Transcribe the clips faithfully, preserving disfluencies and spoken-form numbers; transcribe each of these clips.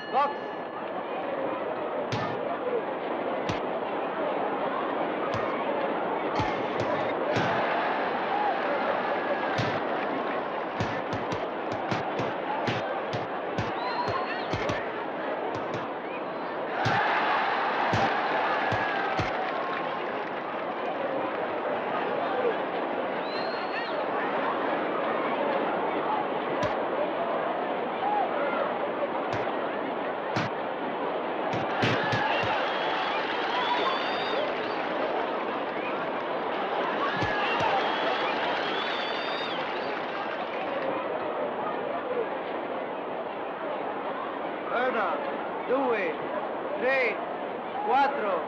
بوكس. Una, due, tre, quattro.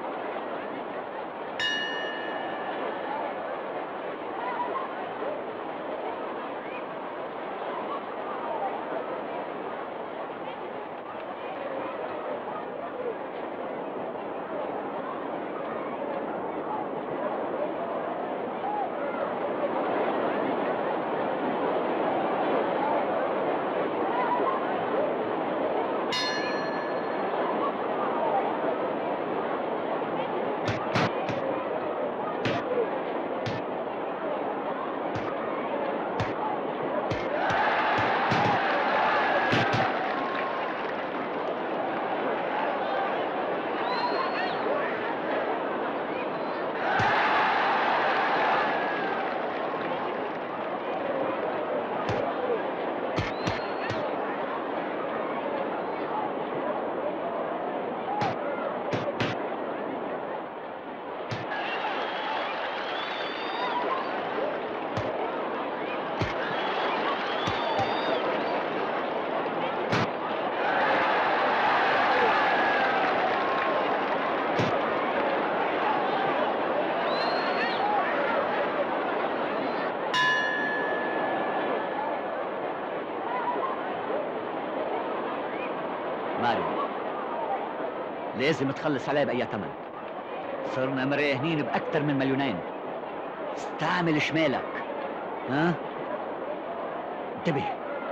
ماريو، لازم تخلص عليه بأي ثمن. صرنا مراهنين بأكثر من مليونين. استعمل شمالك. ها؟ انتبه.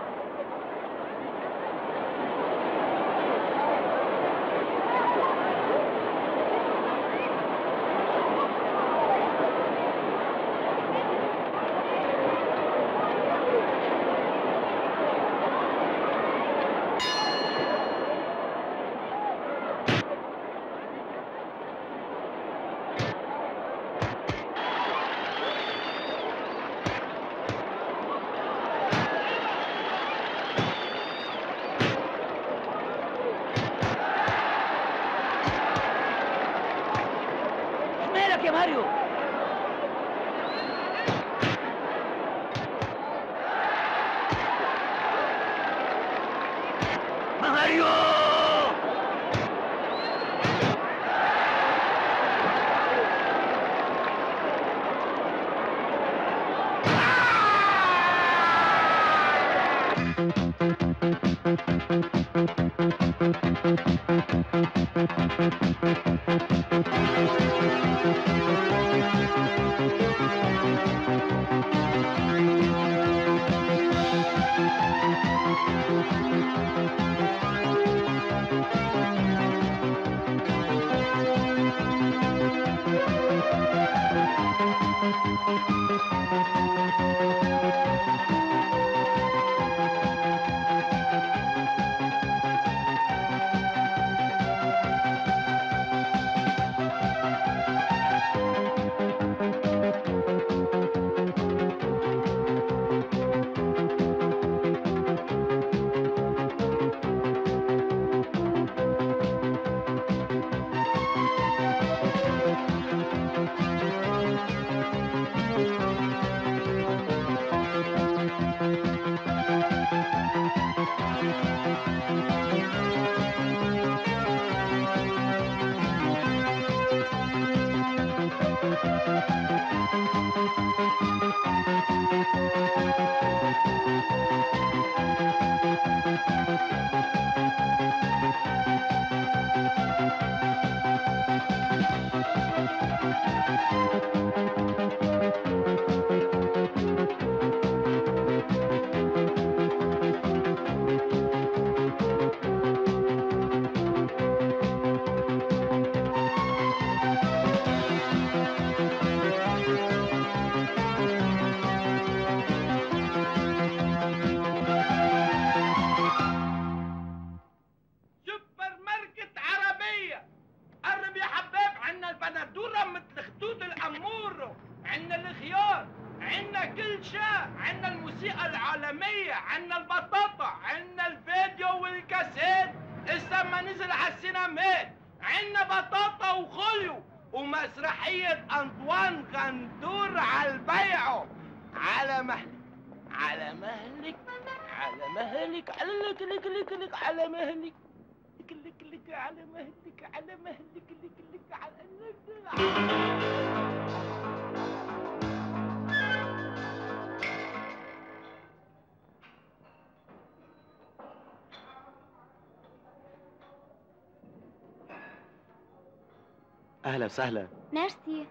شمالك يا ماريو. ماريو! ما نزل على السينمات عنا بطاطا وخليو ومسرحية أنطوان غندور على البيعو. على مهلك على مهلك على مهلك على لك لك لك لك على مهلك لك لك لك على مهلك على مهلك لك لك على اهلا وسهلا. ميرسي.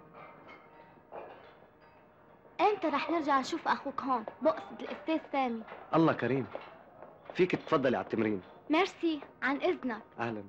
امتى رح نرجع نشوف اخوك هون؟ بقصد الاستاذ سامي. الله كريم، فيك تفضلي على التمرين. ميرسي، عن اذنك. اهلا.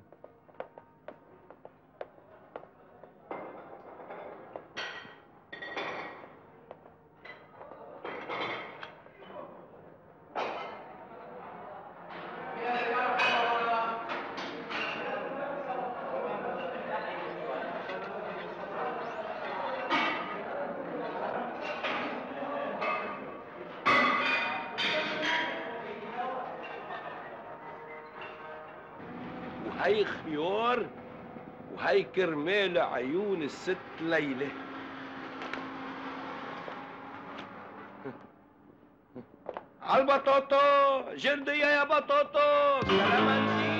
وهي خيار وهي كرمال عيون الست ليلى. عالبطاطا جردية يا بطاطا سلامتي.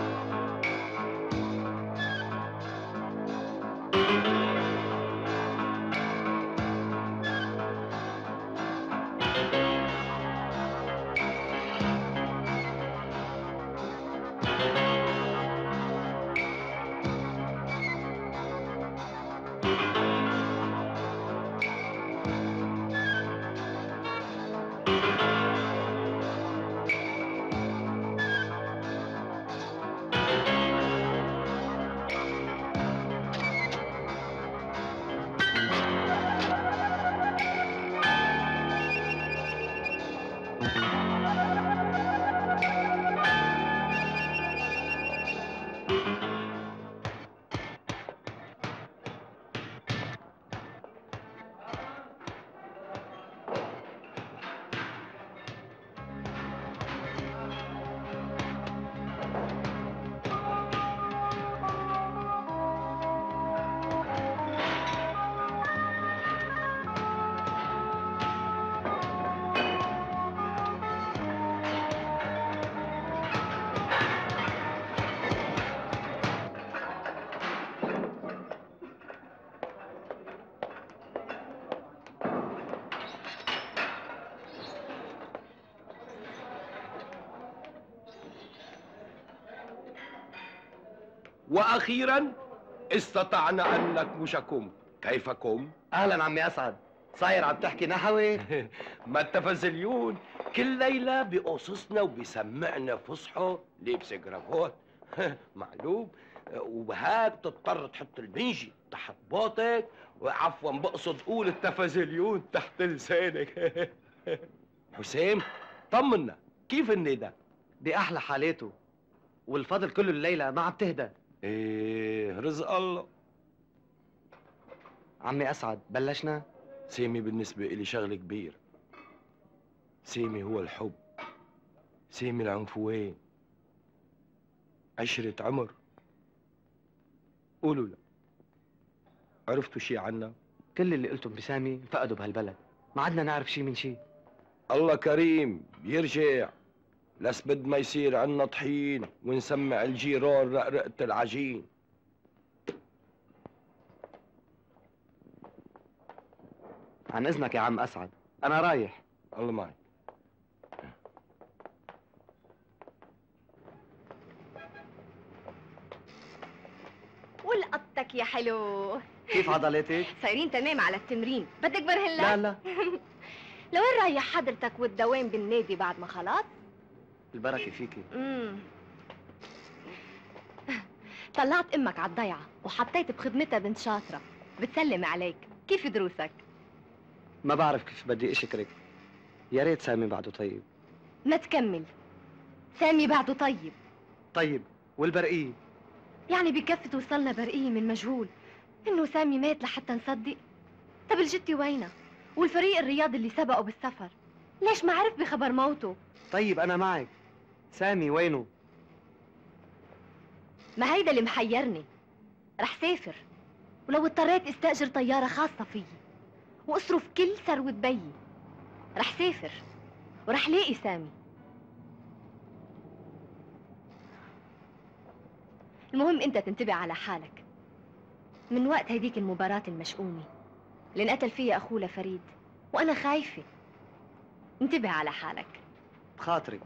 واخيرا استطعنا ان نكمشكم. كيفكم؟ اهلا عمي اسعد. صاير عم تحكي نحوي؟ ما التفازليون كل ليله بقصصنا وبيسمعنا فصحى لابس جرافات. معلوم. وبهاك تضطر تحط البنجي تحت باطك، وعفوا بقصد قول التفازليون تحت لسانك. حسام طمنا، كيف الندى؟ بأحلى حالاته، والفضل كله الليلة ما عم تهدى. ايه رزق الله. عمي أسعد بلشنا؟ سامي بالنسبة إلي شغل كبير. سامي هو الحب، سامي العنفوان، عشرة عمر. قولوا لا، عرفتوا شي عنا؟ كل اللي قلتم بسامي انفقدوا بهالبلد، ما عدنا نعرف شي من شي. الله كريم بيرجع، لس بد ما يصير عنا طحين ونسمع الجيران رقرقة العجين. عن إذنك يا عم أسعد، أنا رايح. الله معك. ولقطتك يا حلو. كيف عضلاتك؟ صايرين تمام على التمرين، بدك برهن لك؟ لا لا. لوين رايح حضرتك والدوام بالنادي بعد ما خلص؟ البركة فيكي. امم طلعت امك على الضيعة وحطيت بخدمتها بنت شاطرة بتسلم عليك، كيف دروسك؟ ما بعرف كيف بدي أشكرك، يا ريت سامي بعده طيب. ما تكمل، سامي بعده طيب. طيب والبرقية؟ يعني بكفي توصلنا برقية من مجهول انه سامي مات لحتى نصدق؟ طب الجتي وينها؟ والفريق الرياضي اللي سبقه بالسفر ليش ما عرف بخبر موته؟ طيب أنا معك، سامي وينه؟ ما هيدا اللي محيرني. رح سافر، ولو اضطريت استأجر طيارة خاصة فيي واصرف كل ثروة بيي. رح سافر ورح لاقي سامي. المهم انت تنتبه على حالك من وقت هيديك المباراة المشؤومة اللي انقتل فيها اخوه لفريد، وانا خايفة. انتبه على حالك. بخاطري.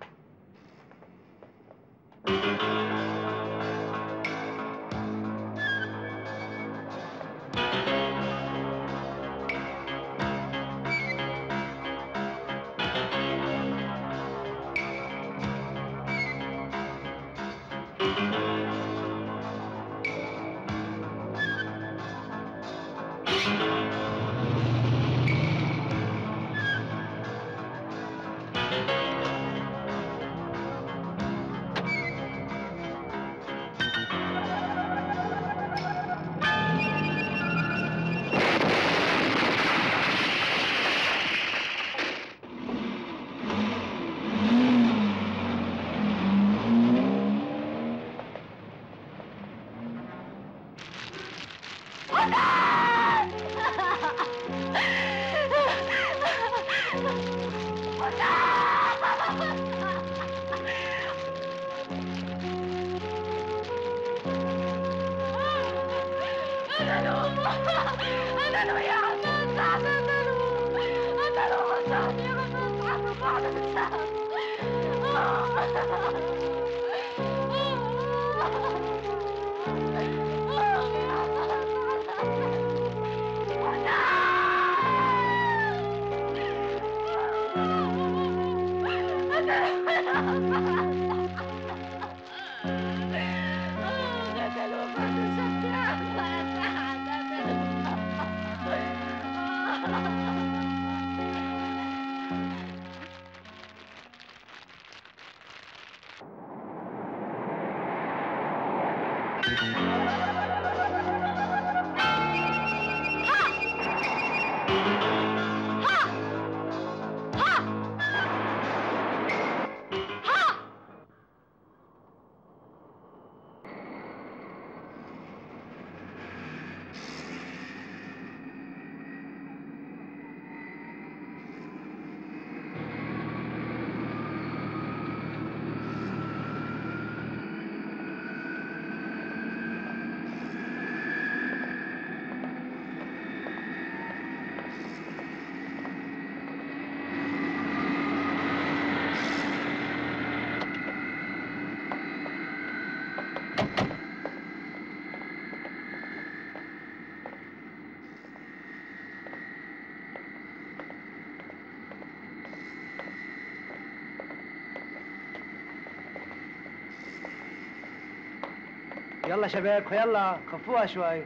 يلا شباب يلا خفوها شوي.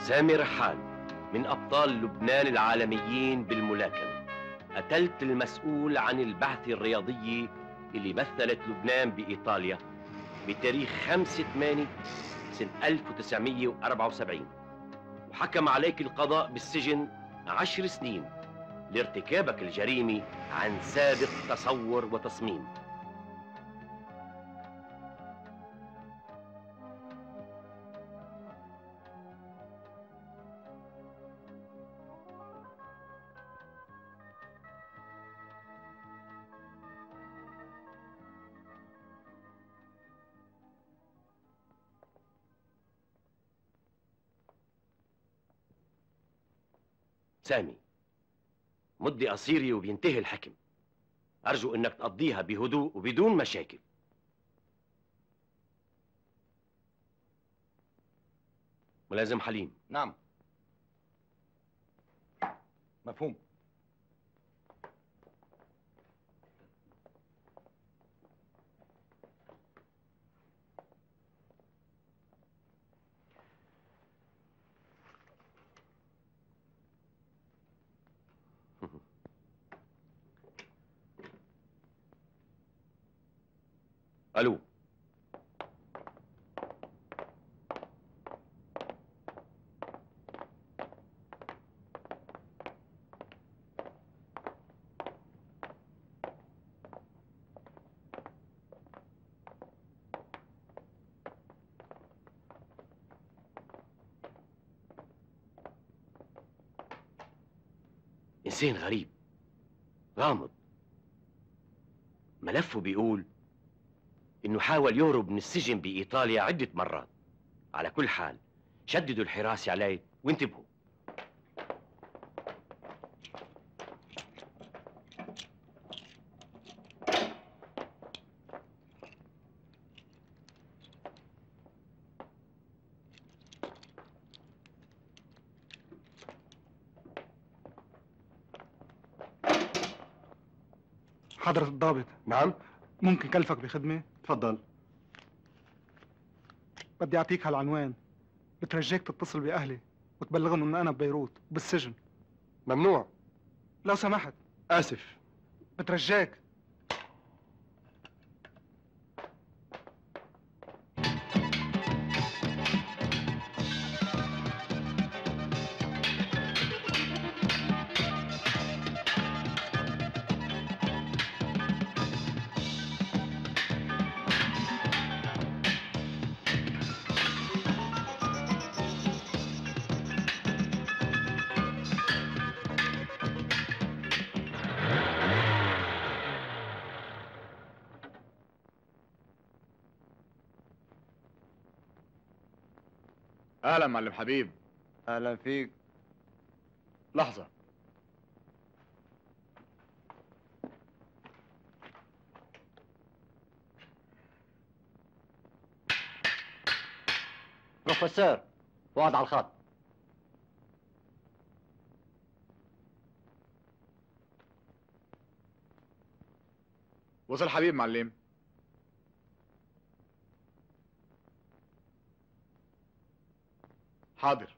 سامي رحال من أبطال لبنان العالميين بالملاكمة. قتلت المسؤول عن البعثة الرياضية اللي مثلت لبنان بإيطاليا بتاريخ خمسة ثمانية سنة ألف وتسعمية وأربعة وسبعين، وحكم عليك القضاء بالسجن عشر سنين لارتكابك الجريمة عن سابق تصور وتصميم. سامي، مدة قصيرة وبينتهي الحكم. أرجو إنك تقضيها بهدوء وبدون مشاكل. ملازم حليم. نعم. مفهوم. ألو. إنسان غريب غامض، ملفه بيقول إنه حاول يهرب من السجن بإيطاليا عدة مرات. على كل حال شددوا الحراسة عليه وانتبهوا. حضرة الضابط. نعم. ممكن كلفك بخدمة؟ تفضل. بدي أعطيك هالعنوان، بترجاك تتصل بأهلي وتبلغهم إن أنا ببيروت وبالسجن. ممنوع. لو سمحت. آسف. بترجاك. اهلا معلم حبيب. اهلا فيك. لحظة. بروفيسور فؤاد على الخط. وصل حبيب معلم. حاضر.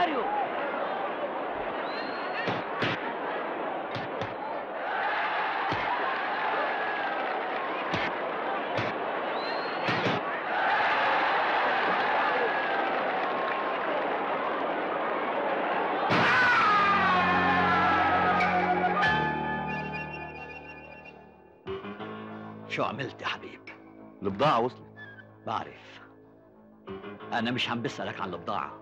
ماريو. شو عملت يا حبيب؟ البضاعة وصلت. بعرف. أنا مش عم بسألك عن البضاعة،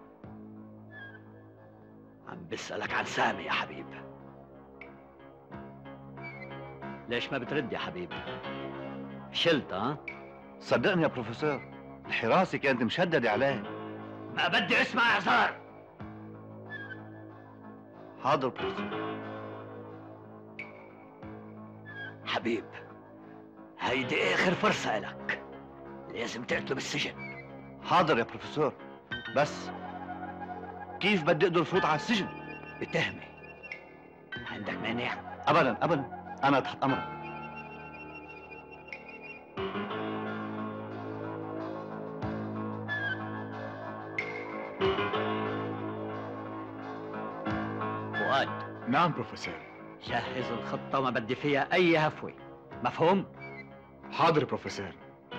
عم بسألك عن سامي يا حبيب. ليش ما بترد يا حبيب؟ فشلت ها؟ صدقني يا بروفيسور، الحراسة كانت مشددة عليه. ما بدي اسمع اعذار. حاضر بروفيسور. حبيب، هيدي آخر فرصة إلك، لازم تقتله بالسجن. حاضر يا بروفيسور، بس كيف بدي اقدر فوت على السجن؟ بتهمة. عندك مانع؟ ابدا ابدا، انا تحت امرك. فؤاد. نعم بروفيسور. جهز الخطة وما بدي فيها أي هفوة، مفهوم؟ حاضر بروفيسور.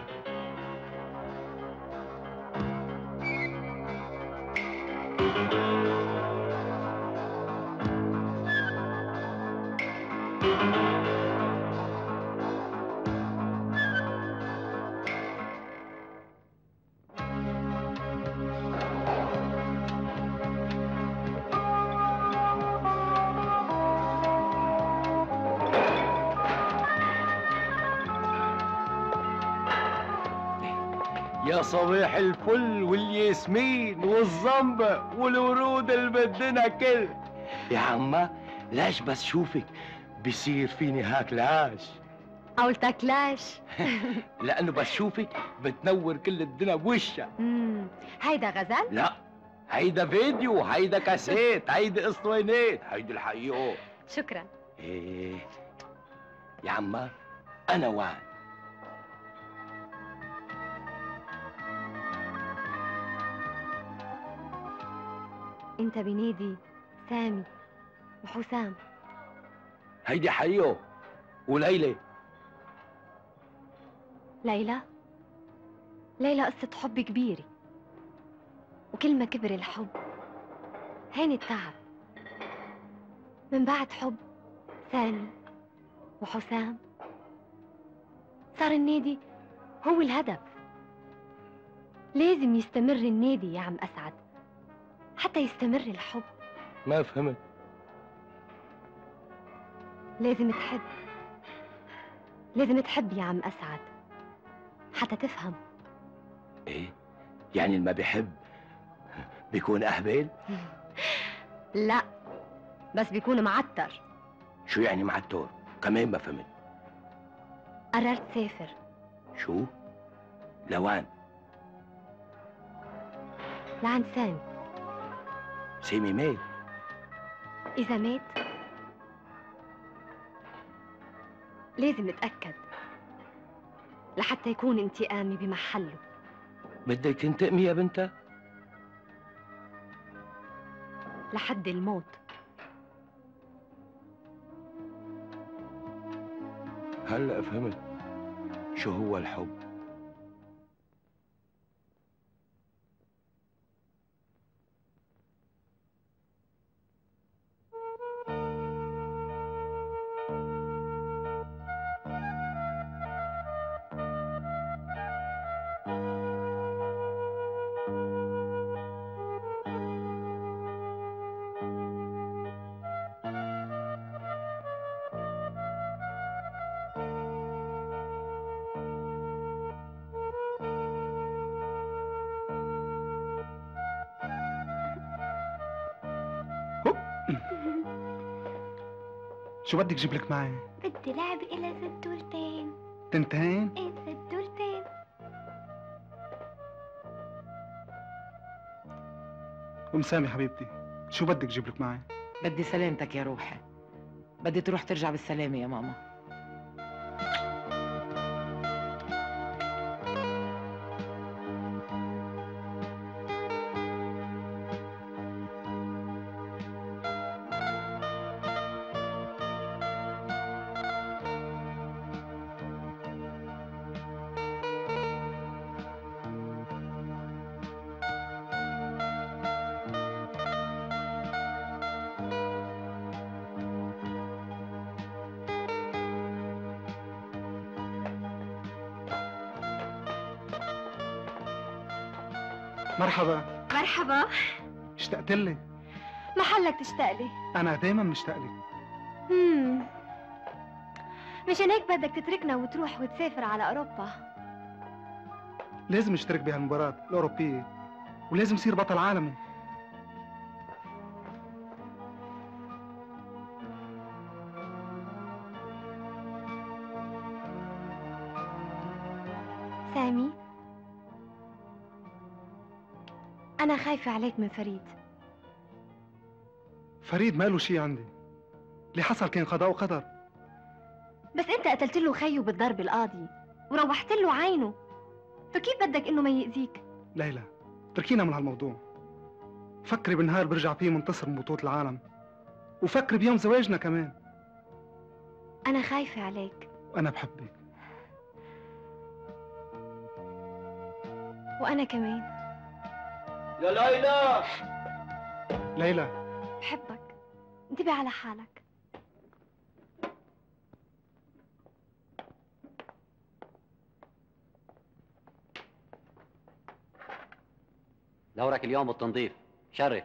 يا صبيح الفل والياسمين والزنبق والورود اللي بدنا كل. يا عمّا ليش بس شوفك بصير فيني هاك العاش؟ قولتك ليش؟ لأنه بس شوفك بتنور كل الدنيا بوشها. امم هيدا غزل؟ لا، هيدا فيديو، هيدا كاسيت، هيدا اسطوينات، هيدا الحقيقة. شكرا. ايه يا عمّا أنا وعد. انت بنيدي سامي وحسام. هيدي حقيقة. وليلى. ليلى؟ ليلى قصة حب كبيرة، وكل ما كبر الحب هين التعب. من بعد حب سامي وحسام صار النادي هو الهدف. لازم يستمر النادي يا عم أسعد حتى يستمر الحب. ما فهمت. لازم تحب، لازم تحب يا عم أسعد حتى تفهم. ايه يعني اللي ما بيحب بيكون أهبل؟ لا، بس بيكون معتر. شو يعني معتر؟ كمان ما فهمت. قررت سافر. شو؟ لوين؟ لعند سامي. سامي مات؟ إذا مات لازم اتأكد لحتى يكون انتقامي بمحله. بدك تنتقمي يا بنتا؟ لحد الموت. هلأ فهمت شو هو الحب. شو بدك جيب لك معي؟ بدي لعب إلى زدورتين. تنتين؟ إيه زدورتين. أم سامي حبيبتي، شو بدك جيب لك معي؟ بدي سلامتك يا روحي. بدي تروح ترجع بالسلامة يا ماما. مرحبا. مرحبا. اشتقت لي. محلك تشتاق لي. أنا دايما مشتاق لك. امم مشان هيك بدك تتركنا وتروح وتسافر على أوروبا. لازم اشترك بهالمباراة الأوروبية ولازم يصير بطل عالمي. سامي، أنا خايفة عليك من فريد. فريد ما له شي عندي، اللي حصل كان قضاء وقدر. بس أنت قتلت له خيه بالضرب القاضي وروحت له عينه، فكيف بدك إنه ما يأذيك؟ ليلى تركينا من هالموضوع. فكري بنهار برجع فيه منتصر من بطولة العالم، وفكري بيوم زواجنا كمان. أنا خايفة عليك. وأنا بحبك. وأنا كمان. يا ليلى. ليلى بحبك، انتبه على حالك. دورك اليوم بالتنظيف. شرف.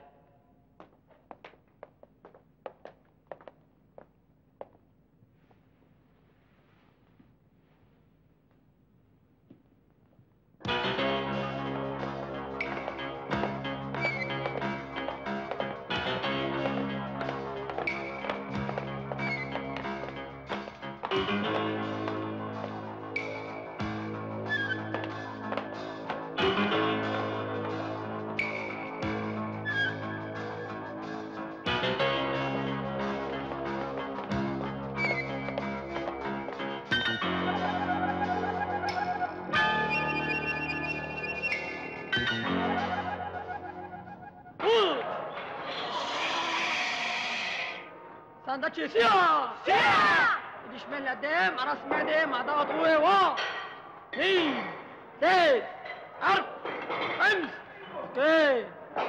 ساندوتش سيا سيا ايدي شمال لقدام، راس معدم مع ضغط قوي. واحد اثنين ثلاث أربع خمس. اوكي.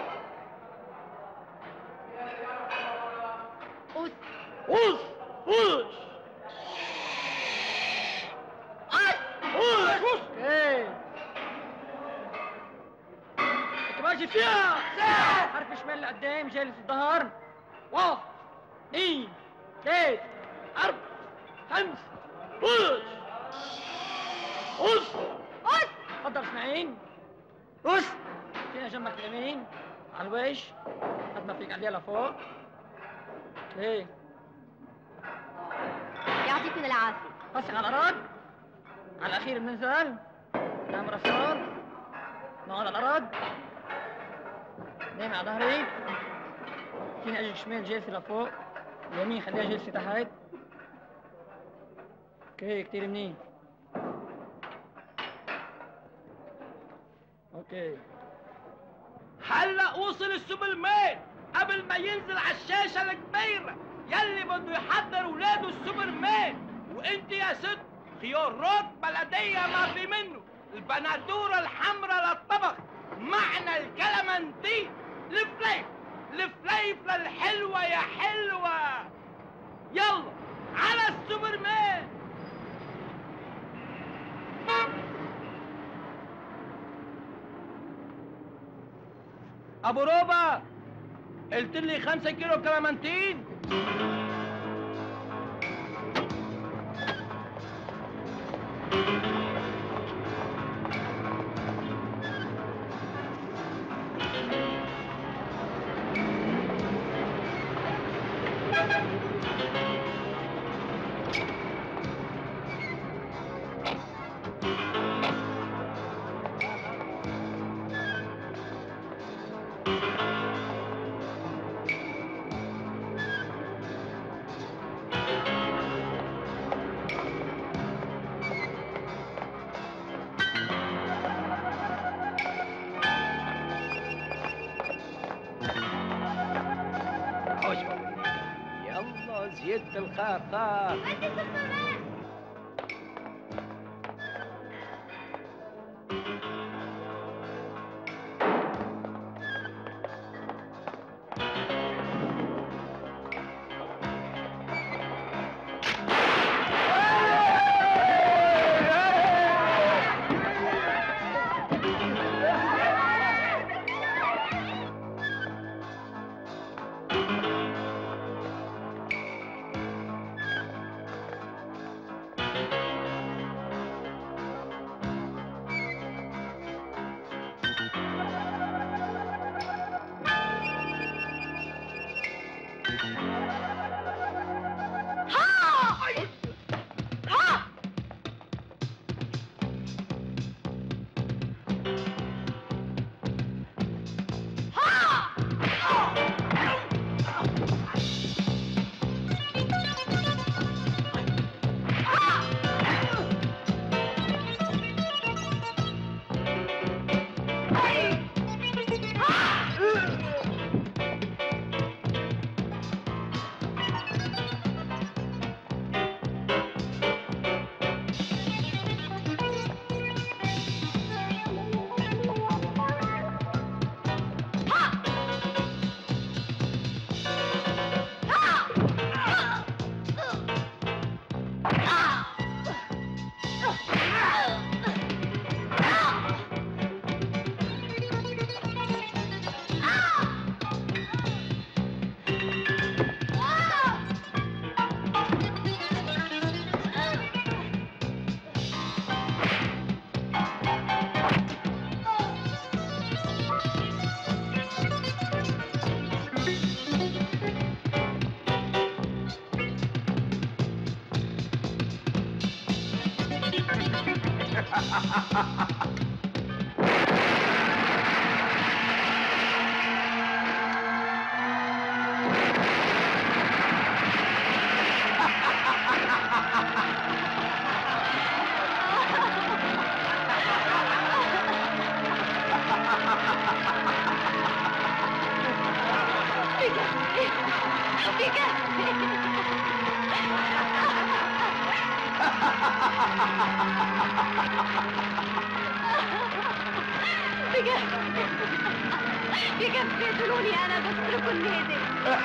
قص قص قص قص قص. اوكي. انت ماشي فيها سيا. حرف شمال لقدام جالس الظهر. واحد اثنين ثلاث أربع خمس. قص قص قص. اتفضل اسماعيل. قص. فينا جنبك اليمين على الوش قد ما فيك عليها لفوق. ايه يعطيكم العافية. فسخ على الأرض. على الأخير بننزل. قدام راسات. نقعد على الأرض. نام على ظهري. فينا اجي شمال جالسة لفوق. اليمين خليها جالسة تحت. اوكي كتير منيح. اوكي. هلا وصل السوبرمان قبل ما ينزل على الشاشة الكبيرة يلي بده يحضر ولاده السوبرمان. وانت يا ست خيارات بلدية ما في منه. البندورة الحمراء للطبخ، معنى الكلمنتين، الفليف الفليف للحلوة يا حلوة. يلا على السوبرمان. ابو روبا قلت لي خمسة كيلو كلمنتين. يلا زيادة الخير خير. بكفي قتلوني انا بتركوا النادي.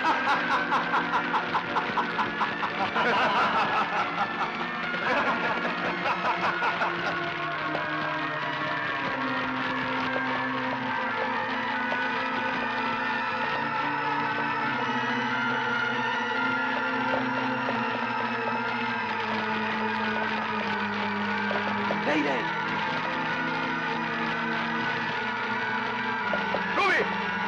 ليلى روبي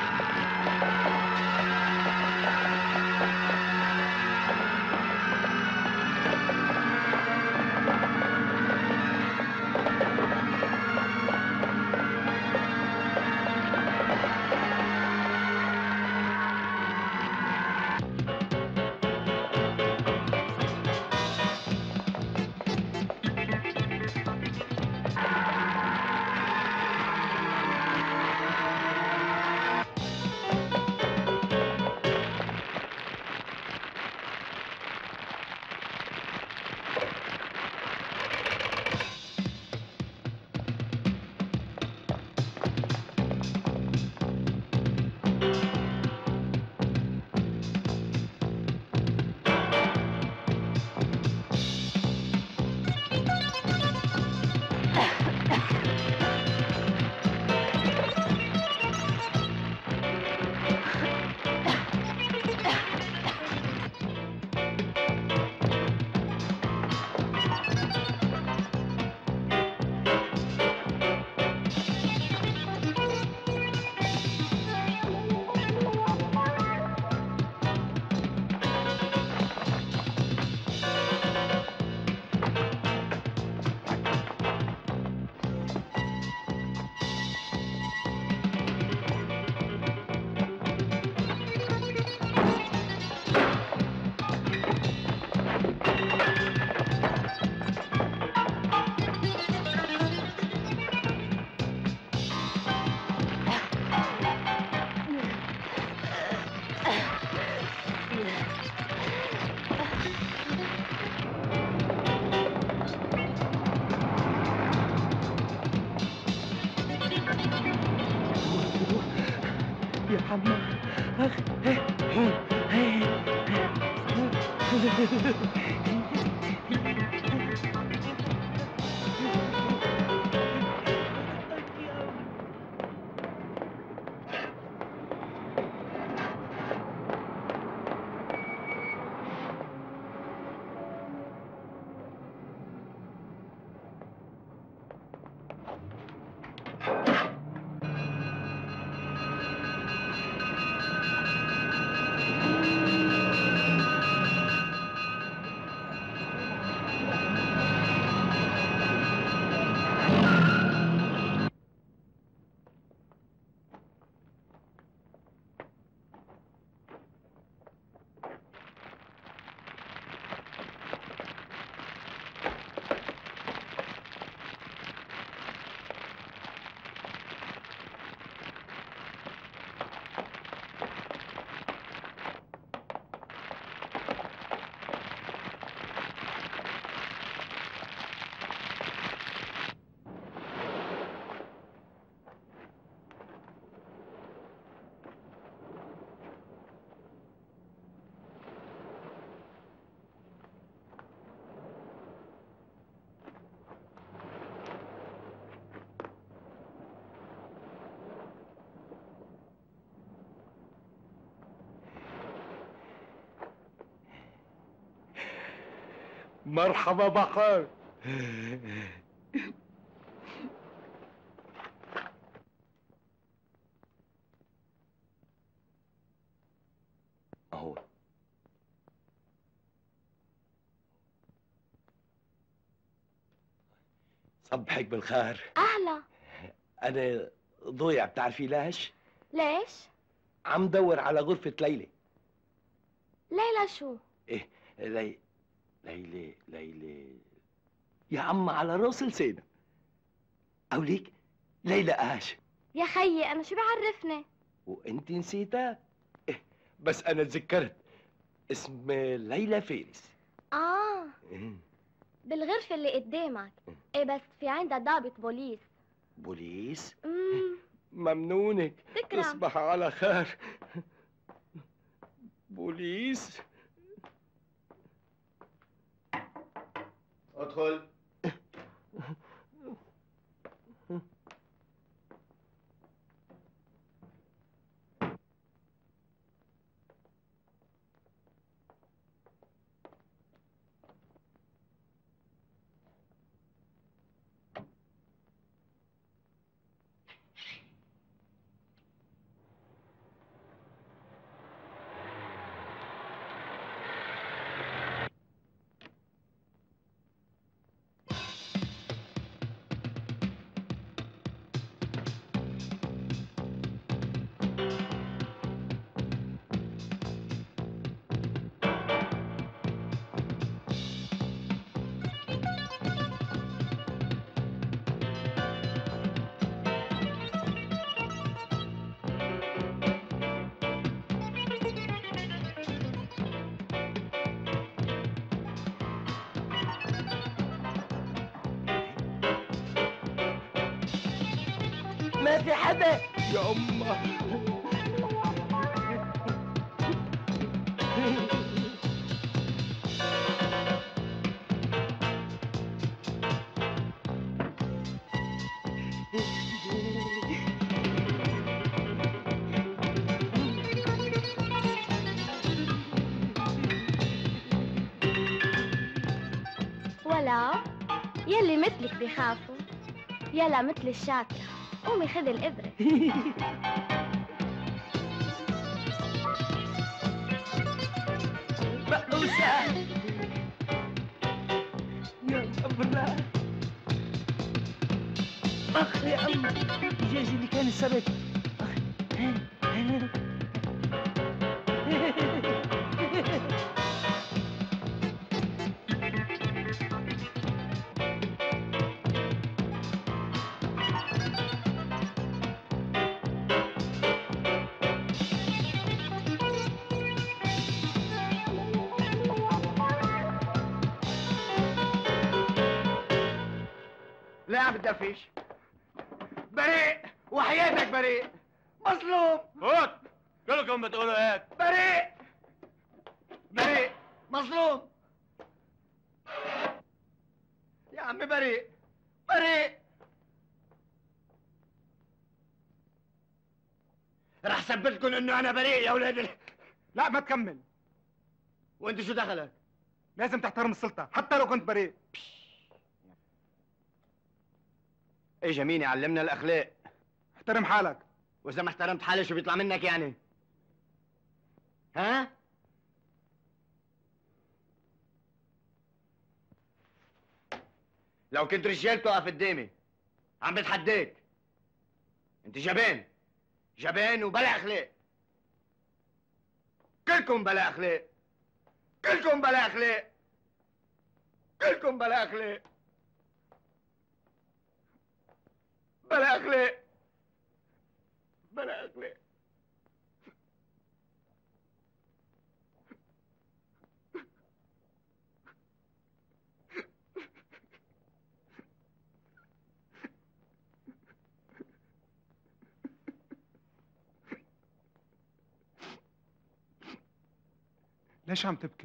يا حمام اخ مرحبا بخير. اهو صبحك بالخير. أهلا. أنا ضويع، بتعرفي ليش؟ ليش؟ عم دور على غرفة ليلى. ليلى شو؟ إيه لي ليلى ليلى يا عم على راس لسانك. أو ليك ليلى آش. يا خيي أنا شو بعرفني؟ وأنت نسيتها؟ إيه بس أنا تذكرت، اسم ليلى فارس. آه إيه. بالغرفة اللي قدامك. إيه بس في عندها ضابط بوليس. بوليس؟ امم ممنونك. تكرم. تصبح على خير. بوليس. ادخل. ما في حدا يا أمه. ولا يلي مثلك بيخافوا. يلا مثل الشاطر قومي خذي الإبرة. بقوسة يا أبرا. أخ يا أم الجاز اللي كان السبت. لا عم تدفش. بريء وحياتك بريء. مظلوم. هوت كلكم بتقولوا هيك. بريء بريء مظلوم. يا عمي بريء بريء. رح ثبتكم انه انا بريء يا اولاد ال... لا ما تكمل. وانت شو دخلك؟ لازم تحترم السلطة حتى لو كنت بريء. اجا مين يعلمنا الاخلاق؟ احترم حالك. واذا ما احترمت حالي شو بيطلع منك يعني؟ ها؟ لو كنت رجال توقف قدامي عم بتحداك. انت جبان جبان وبلا اخلاق. كلكم بلا اخلاق. كلكم بلا اخلاق. كلكم بلا اخلاق. بلا اخلاق. بلا اخلاق. ليش عم تبكي؟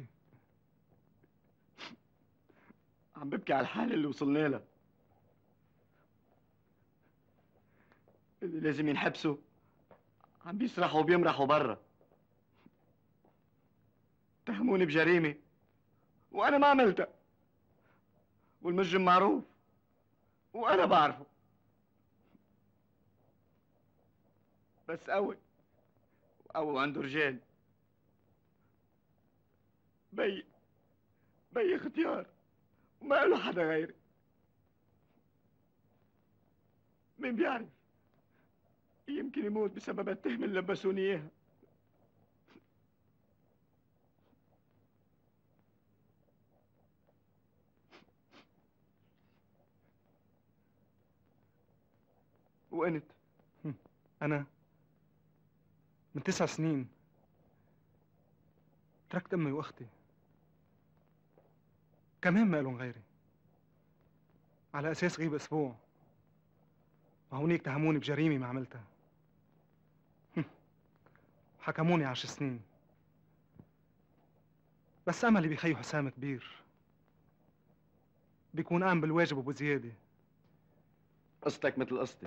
عم ببكي على الحالة اللي وصلنا لها، اللي لازم ينحبسوا عم بيسرحوا وبيمرحوا برا. اتهموني بجريمة وأنا ما عملتها، والمجرم معروف وأنا بعرفه. بس قوي وقوي عنده رجال. بي بي اختيار وما له حدا غيري. مين بيعرف؟ يمكن يموت بسبب التهمة اللي لبسوني اياها. وانت؟ أنا من تسع سنين تركت أمي وأختي، كمان ما لهم غيري، على أساس غيب أسبوع، وهونيك تهموني بجريمة ما عملتها. حكموني عشر سنين، بس أملي بخي حسام كبير، بيكون قام بالواجب وبو زيادة. قصتك مثل قصتي،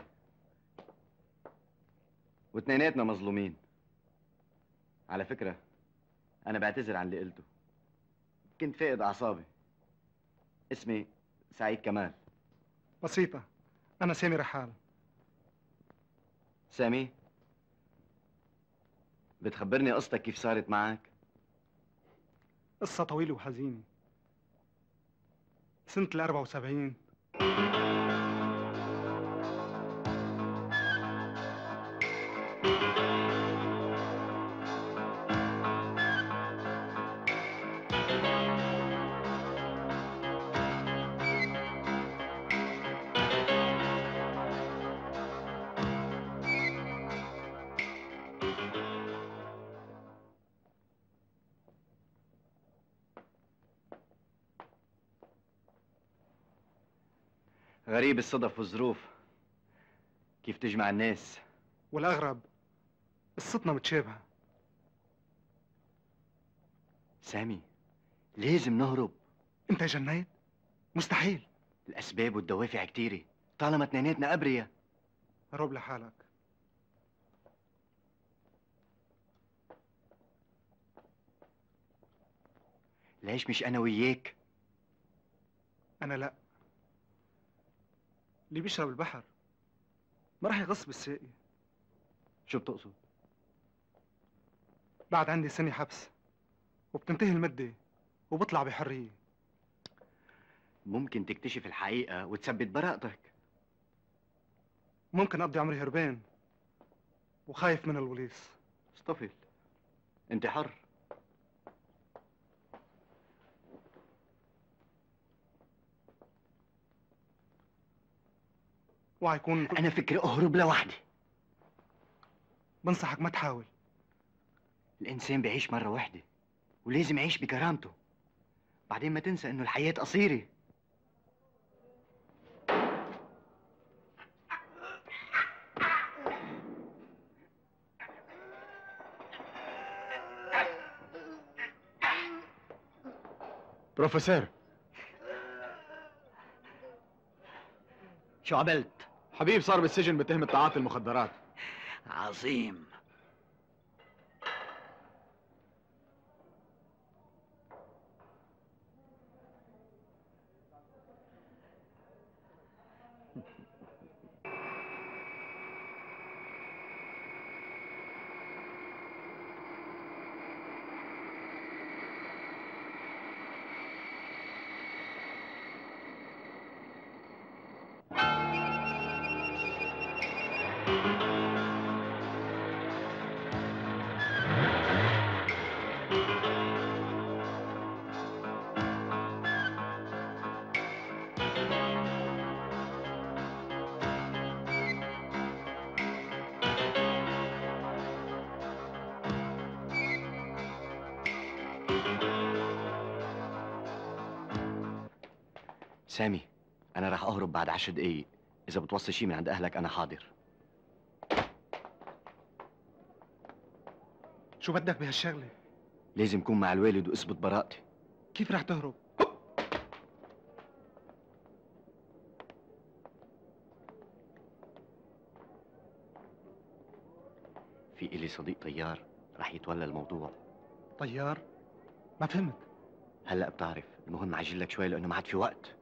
واثنيناتنا مظلومين. على فكرة أنا بعتذر عن اللي قلته، كنت فاقد أعصابي. اسمي سعيد كمال. بسيطة، أنا سامي رحال. سامي، بتخبرني قصتك كيف صارت معك؟ قصة طويلة وحزينة. سنة الأربعة وسبعين غريب الصدف والظروف كيف تجمع الناس. والأغرب قصتنا متشابهة. سامي، لازم نهرب. أنت جنيت؟ مستحيل. الأسباب والدوافع كتيرة، طالما اثنيناتنا أبرياء. هرب لحالك. ليش مش أنا وياك؟ أنا لا. اللي بيشرب البحر ما راح يغص بالساقي. شو بتقصد؟ بعد عندي سنة حبس، وبتنتهي المدة وبطلع بحرية. ممكن تكتشف الحقيقة وتثبت براءتك. ممكن أقضي عمري هربان وخايف من البوليس. اصطفل، أنت حر. وهيكون أنا فكري أهرب لوحدي. بنصحك ما تحاول. الإنسان بيعيش مرة واحدة، ولازم يعيش بكرامته. بعدين ما تنسى إنه الحياة قصيرة. بروفيسور، شو عملت؟ حبيب صار بالسجن بتهمة تعاطي المخدرات. عظيم. سامي، أنا راح أهرب بعد عشر دقايق. إذا بتوصي شي من عند أهلك أنا حاضر. شو بدك بهالشغلة؟ لازم كون مع الوالد وأثبت براءتي. كيف رح تهرب؟ في إلي صديق طيار راح يتولى الموضوع. طيار؟ ما فهمت. هلأ بتعرف. المهم عجل لك شوي لأنه ما عاد في وقت.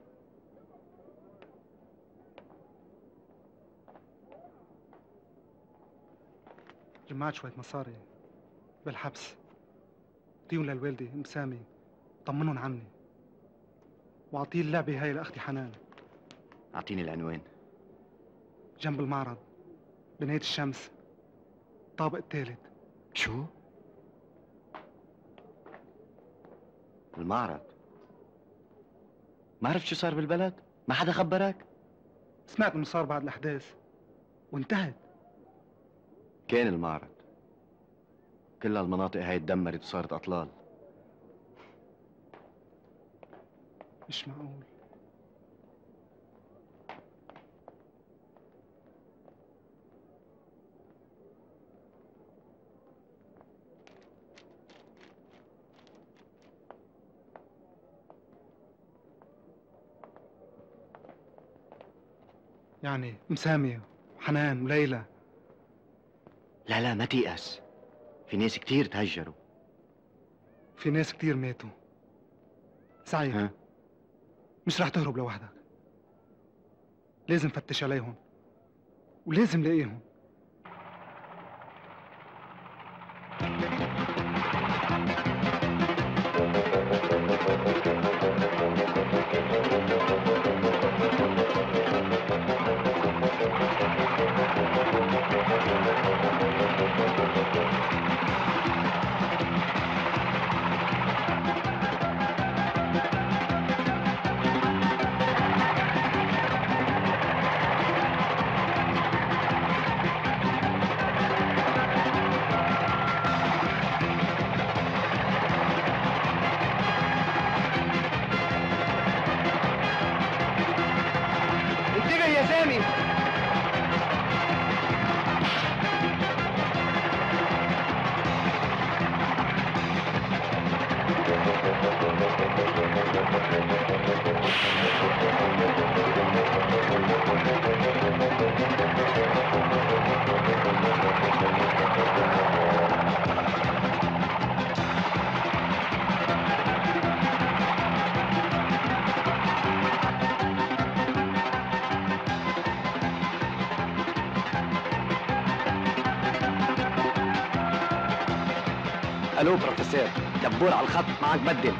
جمعت شوية مصاري بالحبس، اعطيهم للوالدة ام سامي، طمنهم عني، واعطيه اللعبة هاي لاختي حنان. أعطيني العنوان. جنب المعرض بناية الشمس، الطابق الثالث. شو؟ المعرض؟ ما عرفت شو صار بالبلد؟ ما حدا خبرك؟ سمعت انه صار بعد الاحداث وانتهت. كان المعرض كل هالمناطق هاي تدمرت وصارت اطلال. مش معقول. يعني مسامية وحنان وليلى. لا لا ما تيأس، في ناس كتير تهجروا. في ناس كتير ماتوا. سعيد ها؟ مش رح تهرب لوحدك، لازم فتش عليهم ولازم لاقيهم. انتبه يا سامي. الو بروفيسور، دبور على الخط، معك بدل.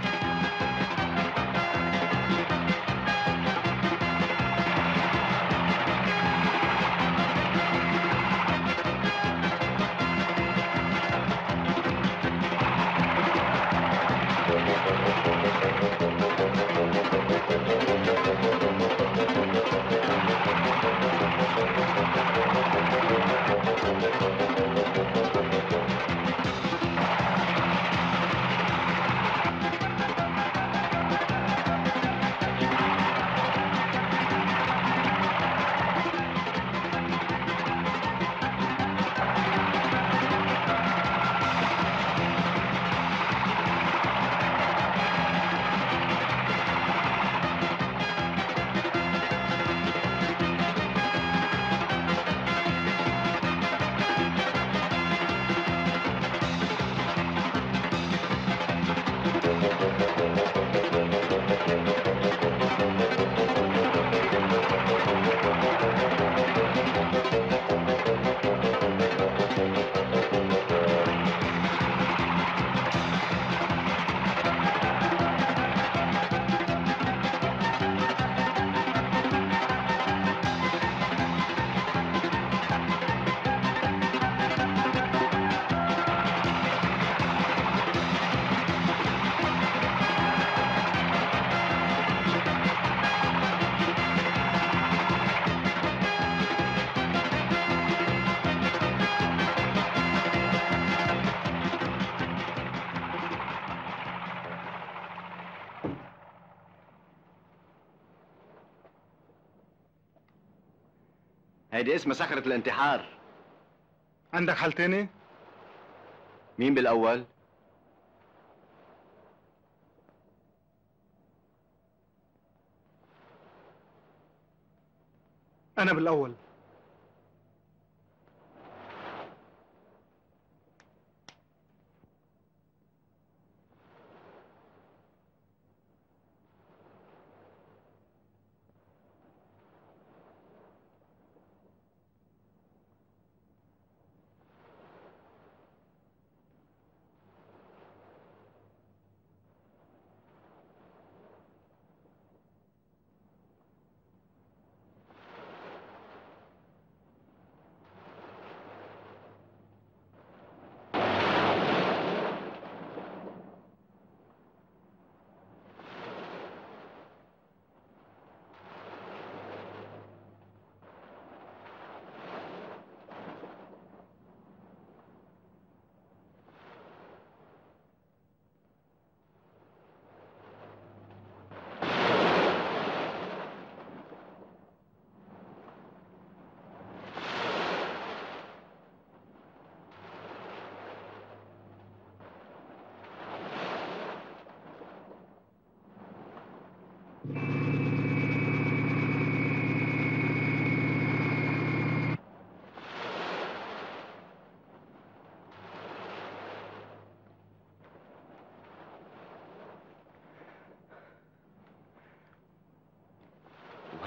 هيدي اسمها صخرة الانتحار. عندك حل تاني؟ مين بالأول؟ أنا بالأول.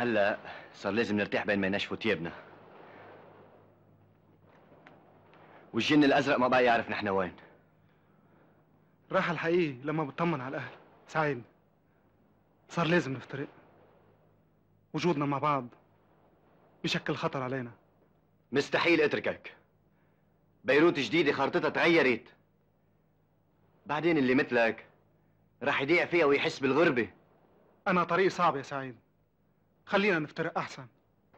هلا صار لازم نرتاح بين ما ينشفوا ثيابنا. والجن الازرق ما بقى يعرف نحن وين. راح الحقيقي لما بطمن على الاهل. سعيد، صار لازم نفترق. وجودنا مع بعض بشكل خطر علينا. مستحيل اتركك. بيروت جديدة خارطتها تغيرت. بعدين اللي مثلك راح يضيع فيها ويحس بالغربة. أنا طريقي صعب يا سعيد. خلينا نفترق أحسن.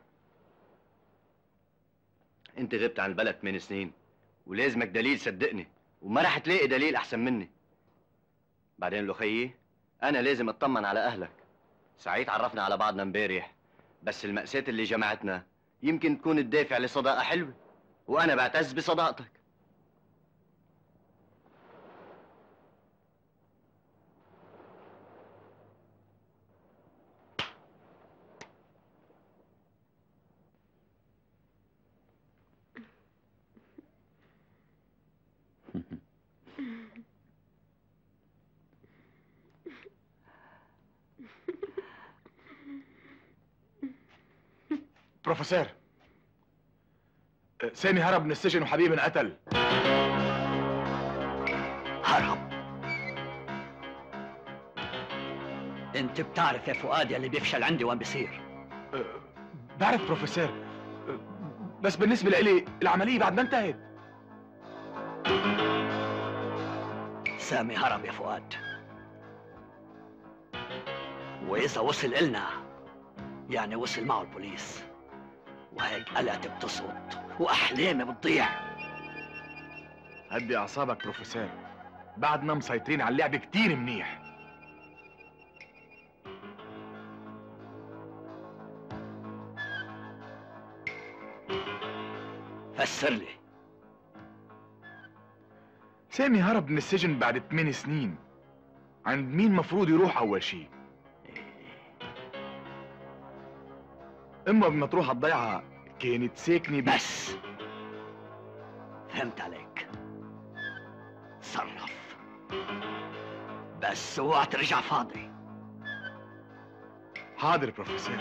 أنت غبت عن البلد ثمان سنين ولازمك دليل، صدقني، وما راح تلاقي دليل أحسن مني. بعدين لو خيي أنا لازم أطمن على أهلك. سعيد عرفنا على بعضنا امبارح، بس المأساة اللي جمعتنا يمكن تكون الدافع لصداقة حلوة، وأنا بعتز بصداقتك. بروفيسور، سامي هرب من السجن وحبيبي انقتل. هرب؟ انت بتعرف يا فؤاد يلي بيفشل عندي وين بيصير. أه، بعرف بروفيسور، أه، بس بالنسبة لإلي العملية بعد ما انتهت. سامي هرب يا فؤاد، وإذا وصل إلنا يعني وصل معه البوليس، وهيك قلقتي بتسقط وأحلامي بتضيع. هدي أعصابك بروفيسور، بعدنا مسيطرين على اللعب كتير منيح. فسر لي. سامي هرب من السجن بعد ثمان سنين. عند مين مفروض يروح أول شي؟ أمه بمطروحها الضيعة كانت ساكنة بس فهمت عليك. تصرف بس اوعى ترجع فاضي. حاضر بروفيسور.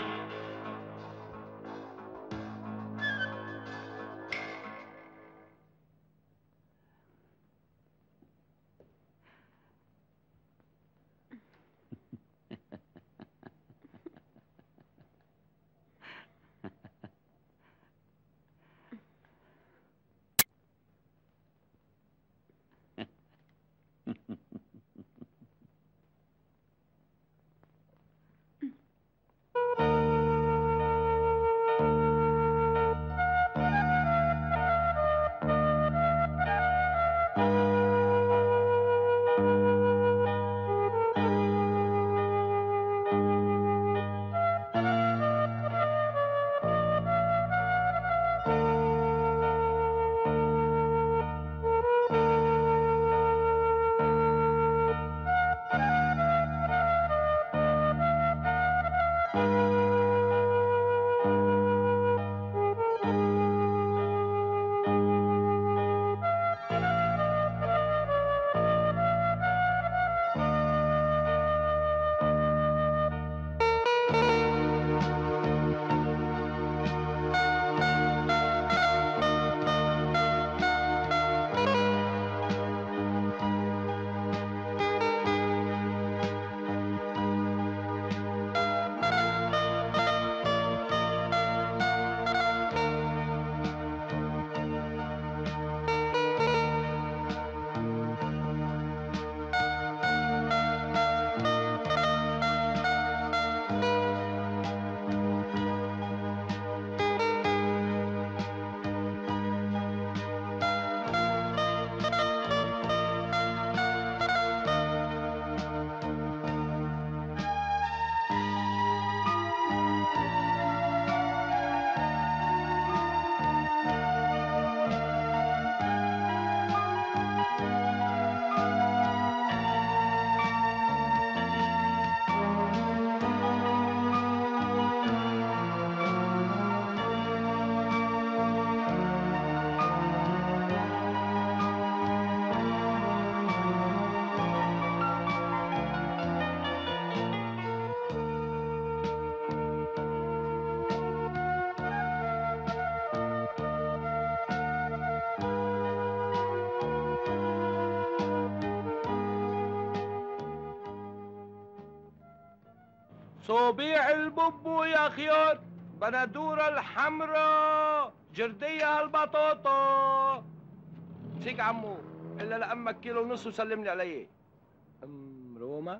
صوبيع البوبو يا خيار، بندورة الحمراء، جردية البطاطا. سيك عمو، إلا لأمك كيلو ونص وسلم لي عليه. أم روما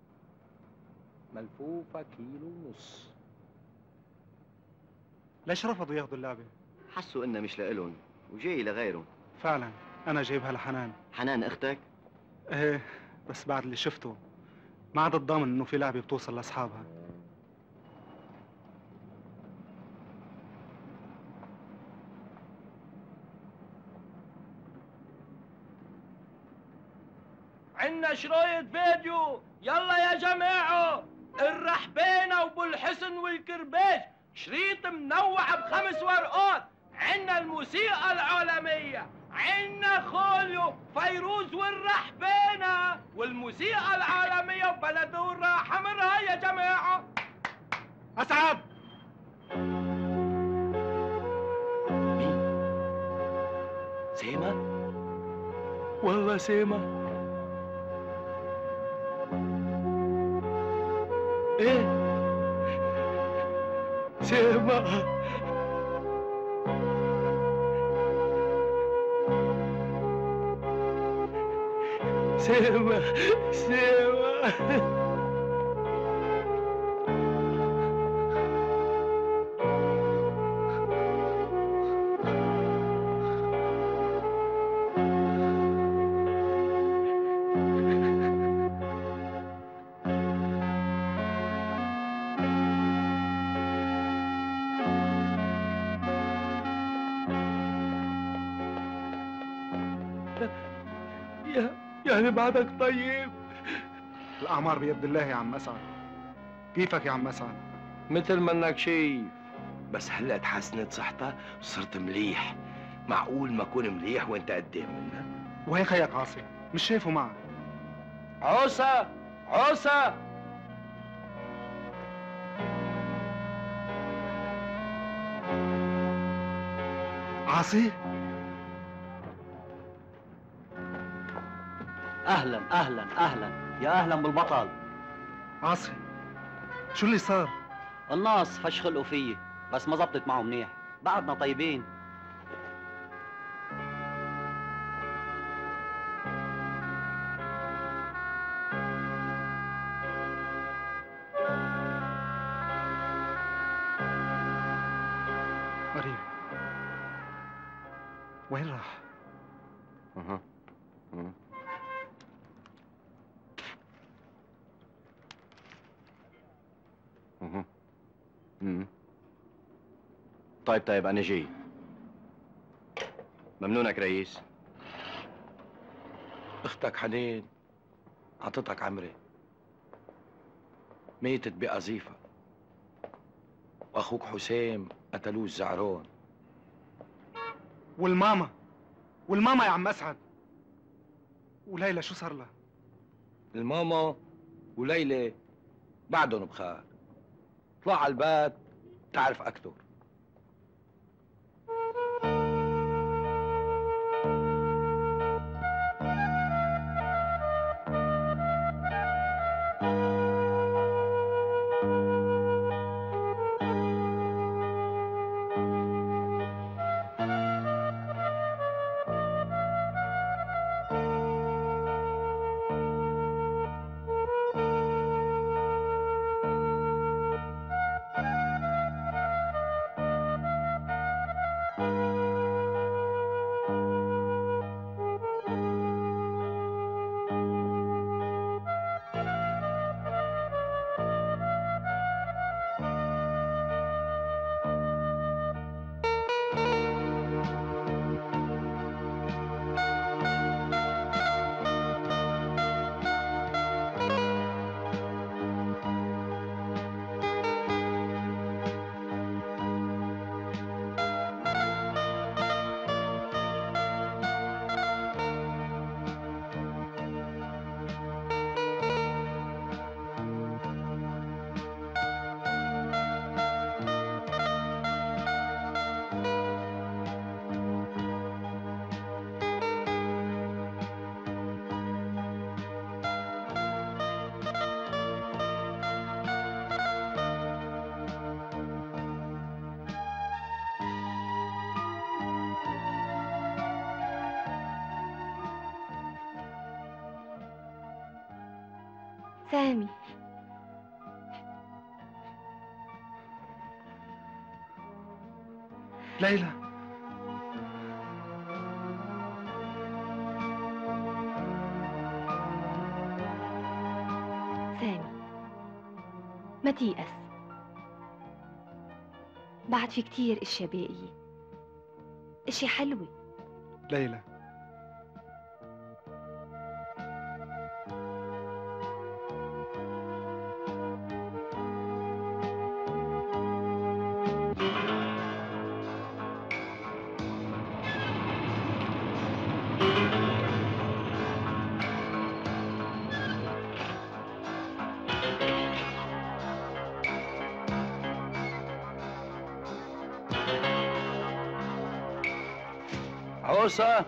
ملفوفة كيلو ونص. ليش رفضوا ياخذوا اللعبة؟ حسوا إنها مش لإلهم وجاي لغيرهم. فعلا أنا جايبها لحنان. حنان أختك؟ إيه، بس بعد اللي شفته ما عاد الضامن إنه في لعبة بتوصل لأصحابها. عنا شرايط فيديو، يلا يا جماعة، الرحبانة وابو الحسن والكرباج، شريط منوع بخمس ورقات. عنا الموسيقى العالمية، عنا خوليو، فيروز والرحبانة، والموسيقى العالمية وبندورة حمراء يا جماعة. أسعد. مين؟ سيما؟ والله سيما. ايه؟ سيما. سيما سيما. يعني بعدك طيب؟ الأعمار بيد الله يا عم أسعد. كيفك يا عم أسعد؟ مثل ما انك شايف، بس هلا تحسنت صحتها وصرت مليح. معقول ما اكون مليح وانت قدام منا؟ وهي خيك عاصي، مش شايفه معك. عوسة عوسة. عاصي؟ اهلا اهلا اهلا، يا اهلا بالبطل. عاصي، شو اللي صار؟ الناس فش خلقوا فيي، بس ما زبطت معه منيح، بعدنا طيبين. مريم وين راح؟ اها اها اها أمم. طيب طيب أنا جاي. ممنونك رئيس. اختك حنين عطتك عمري، ميتت بقذيفة، واخوك حسام قتلوه الزعرون. والماما والماما يا عم أسعد، وليلى شو صار لها؟ الماما وليلى بعدهم بخير. اطلع على البيت تعرف اكثر. سامي. ليلى. سامي، ما تيأس، بعد في كتير اشياء باقية، اشياء حلوة. ليلى، عوسة،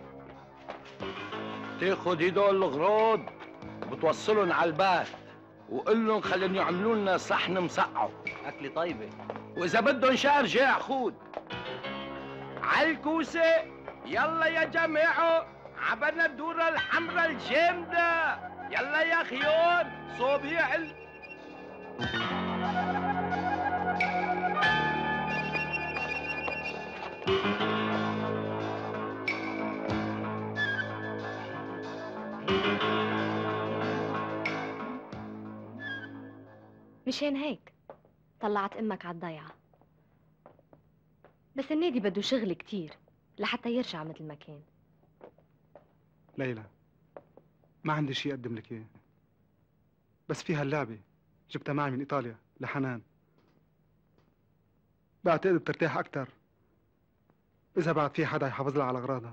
تاخد هدول الغراض وبتوصلهم على البيت وقول لهم خليهم يعملوا لنا صحن مسقعه أكلي طيبة. وإذا بدهم شهر جاع خود على الكوسة. يلا يا جماعة، عبرنا الدورة الحمراء الجامدة. يلا يا خيار صبيع ال... مشان هيك طلعت امك على الضيعة، بس النادي بده شغل كتير لحتى يرجع مثل ما كان. ليلى، ما عندي شيء اقدم لك اياه، بس في هاللعبة جبتها معي من ايطاليا لحنان. بعتقد بترتاح اكثر اذا بعد في حدا يحافظ لها على اغراضها.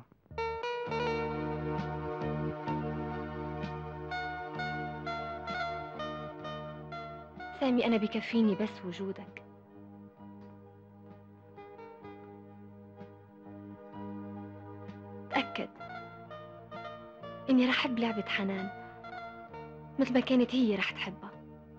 سامي، أنا بكفيني بس وجودك. تأكد إني رح أحب لعبة حنان مثل ما كانت هي رح تحبها.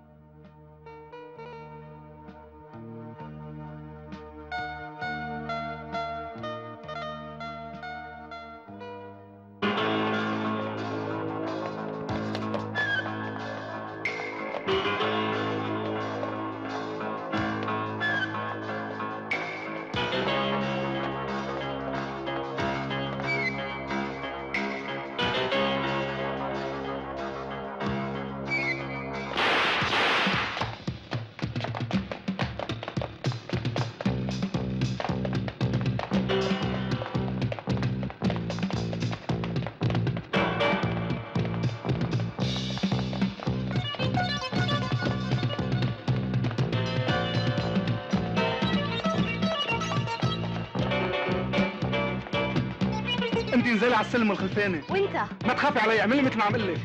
انت انزلي على السلم الخلفاني. وانت ما تخافي علي، اعملي مثل ما عم قلك.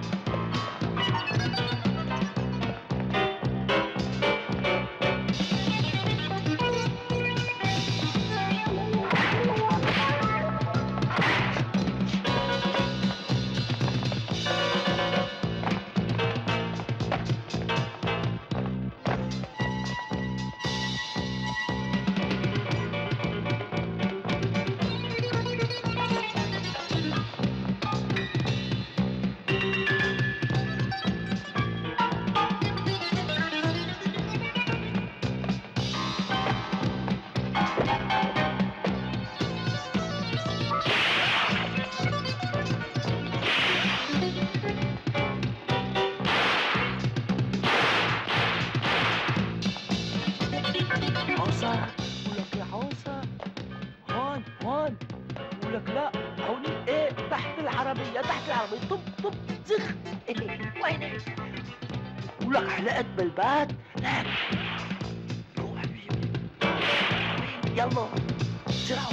لك لا هوني ايه تحت العربية تحت العربية طب طب زخ ايه وينك؟ ولك حلقت بالبات؟ لا روح حبيبي يلا بسرعة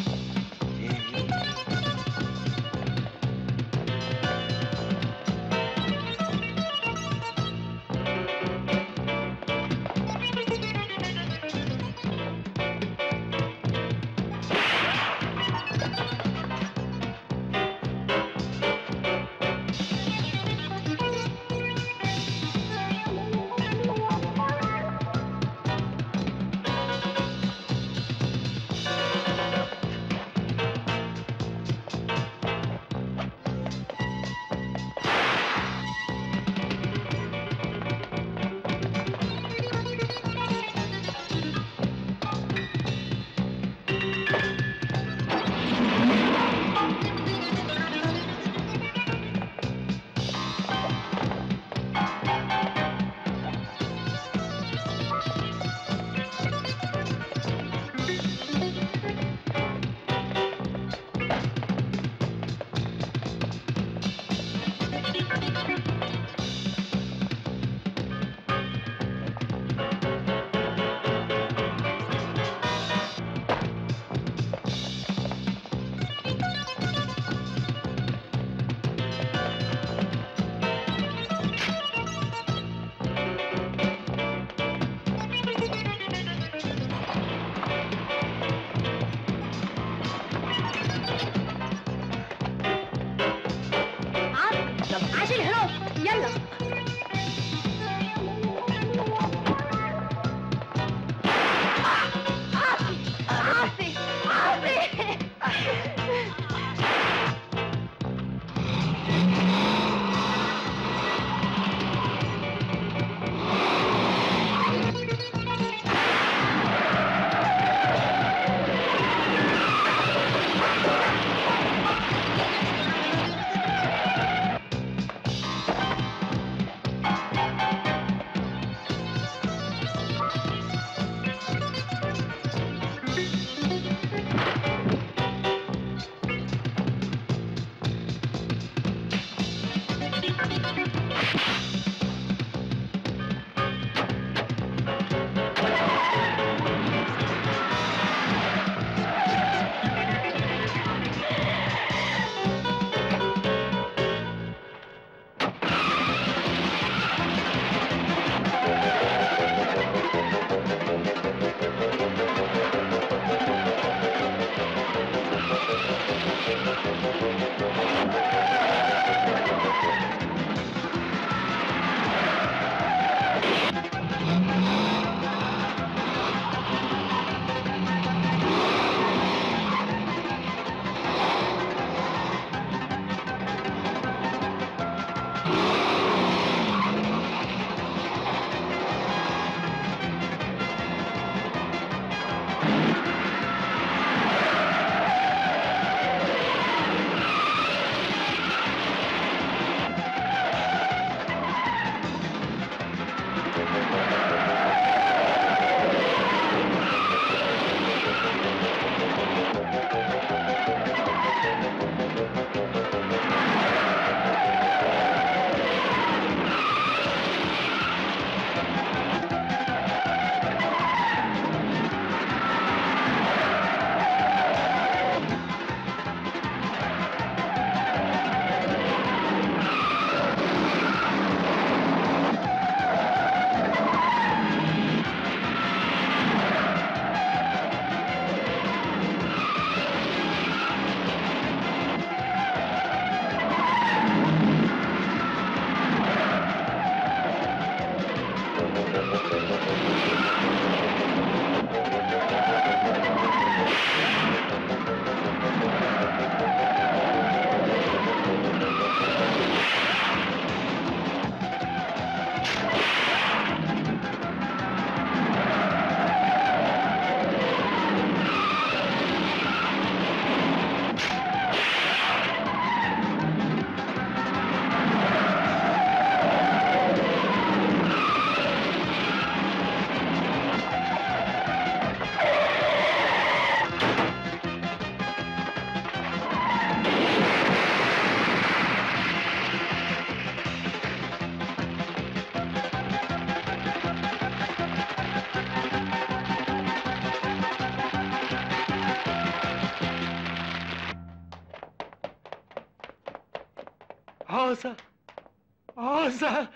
عوزة عوزة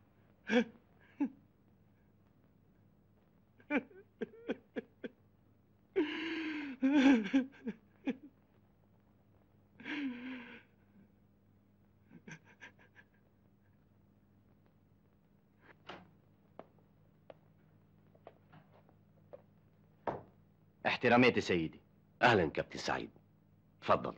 احتراماتي سيدي. اهلا كابتن سعيد، تفضل.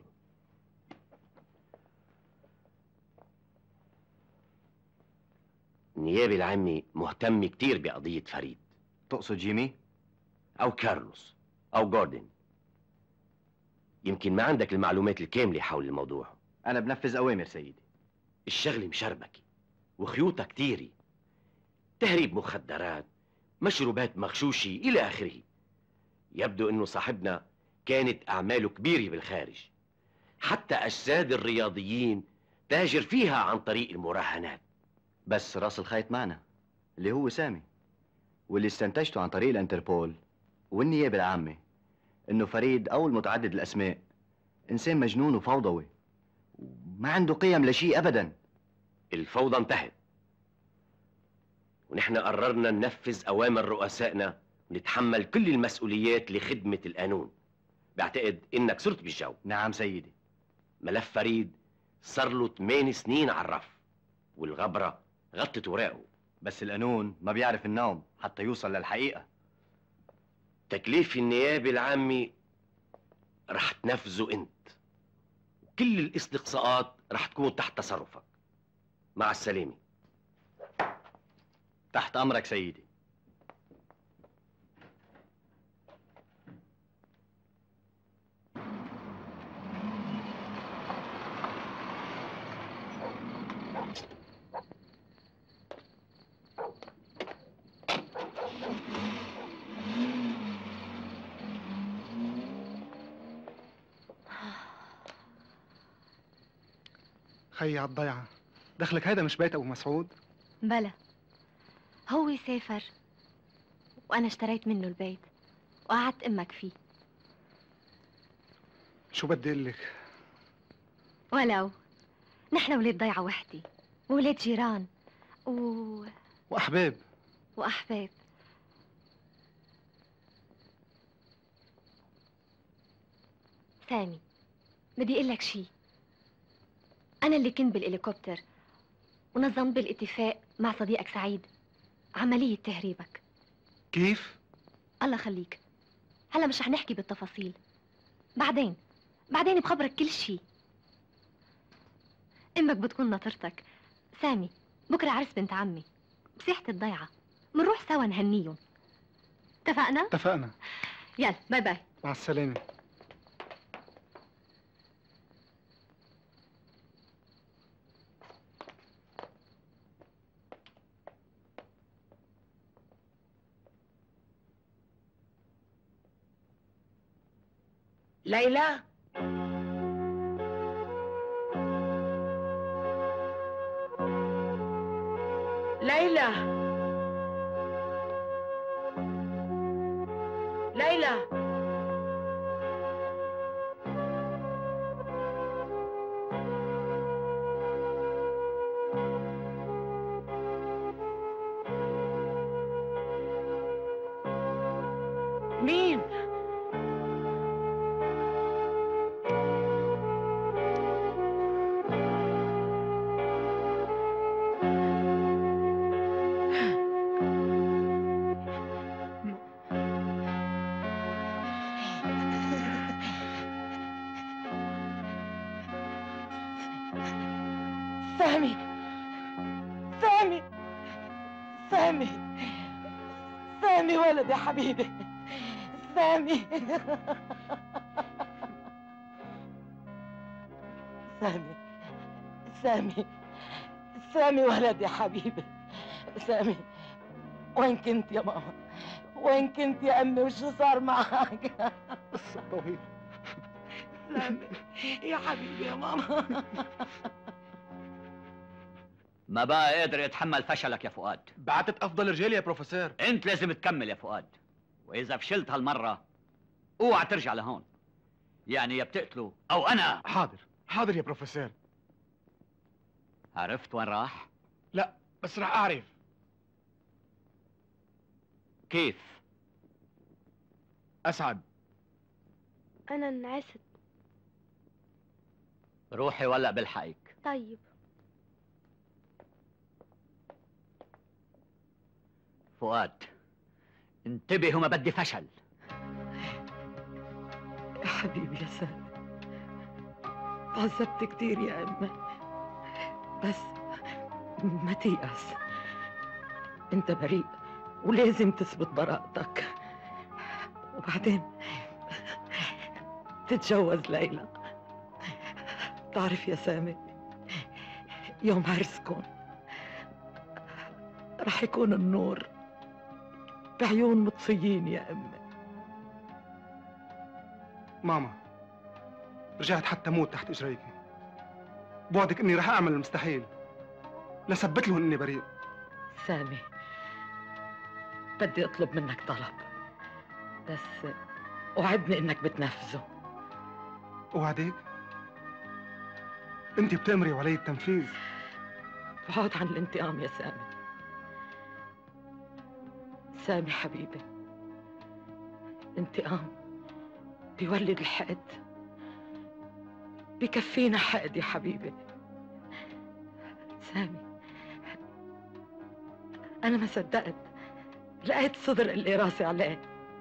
النيابي العامي مهتم كتير بقضية فريد. تقصد جيمي؟ أو كارلوس أو جوردن. يمكن ما عندك المعلومات الكاملة حول الموضوع. أنا بنفذ أوامر سيدي. الشغلة مشربكة وخيوطها كتيرة، تهريب مخدرات، مشروبات مغشوشة إلى آخره. يبدو إنه صاحبنا كانت أعماله كبيرة بالخارج، حتى أجساد الرياضيين تاجر فيها عن طريق المراهنات. بس راس الخيط معنا اللي هو سامي، واللي استنتجته عن طريق الانتربول والنيابة العامة إنه فريد أو المتعدد الأسماء إنسان مجنون وفوضوي وما عنده قيم لشيء أبداً. الفوضى انتهت، ونحن قررنا ننفذ أوامر رؤسائنا ونتحمل كل المسؤوليات لخدمة القانون. بعتقد إنك صرت بالجو. نعم سيدي. ملف فريد صار له ثمان سنين على الرف، والغبرة غطت وراقه. بس القانون ما بيعرف النوم حتى يوصل للحقيقة. تكليف النيابة العامة رح تنفذه أنت، وكل الاستقصاءات رح تكون تحت تصرفك. مع السلامة. تحت أمرك سيدي. خيي عالضيعة، دخلك هيدا مش بيت أبو مسعود؟ بلا، هو سافر وأنا اشتريت منه البيت وقعدت أمك فيه. شو بدي أقول لك؟ ولو نحن ولاد ضيعة وحدي وولاد جيران و... وأحباب وأحباب. سامي، بدي أقول لك شي. أنا اللي كنت بالهليكوبتر ونظمت بالاتفاق مع صديقك سعيد عملية تهريبك. كيف؟ الله خليك، هلا مش رح نحكي بالتفاصيل، بعدين بعدين بخبرك كل شي. امك بتكون ناطرتك. سامي، بكره عرس بنت عمي بساحة الضيعة، منروح سوا نهنيهم. اتفقنا؟ اتفقنا. يلا باي باي. مع السلامة. ليلى، ليلى، ليلى، مين؟ سامي، سامي، سامي، سامي ولد يا حبيبي، سامي. سامي، سامي، سامي ولد يا حبيبي، سامي. وين كنت يا ماما؟ وين كنت يا امي؟ وشو صار معك؟ قصة طويلة. سامي يا حبيبي يا ماما. ما بقى قادر يتحمل فشلك يا فؤاد. بعتت افضل رجالي يا بروفيسور. انت لازم تكمل يا فؤاد، واذا فشلت هالمره اوعى ترجع لهون. يعني يا بتقتله او انا. حاضر حاضر يا بروفيسور. عرفت وين راح؟ لا بس راح اعرف. كيف؟ اسعد. أنا انعست. روحي ولا بلحقك. طيب. فؤاد انتبه وما بدي فشل. يا حبيبي يا سامي، تعذبت كتير يا أمي، بس ما تيأس، انت بريء ولازم تثبت براءتك، وبعدين تتجوز ليلى. تعرف يا سامي، يوم عرسكم رح يكون النور بعيون مطفيين يا أمي. ماما، رجعت حتى موت تحت اجريك. بوعدك اني رح اعمل المستحيل لثبت لهم اني بريء. سامي، بدي اطلب منك طلب، بس وعدني انك بتنفذه. اوعدك؟ انت بتأمري وعلي التنفيذ. بعد عن الانتقام يا سامي. سامي حبيبي، انتقام بيولد الحقد، بكفينا حقد يا حبيبي. سامي، أنا ما صدقت لقيت صدر اللي راسي عليه.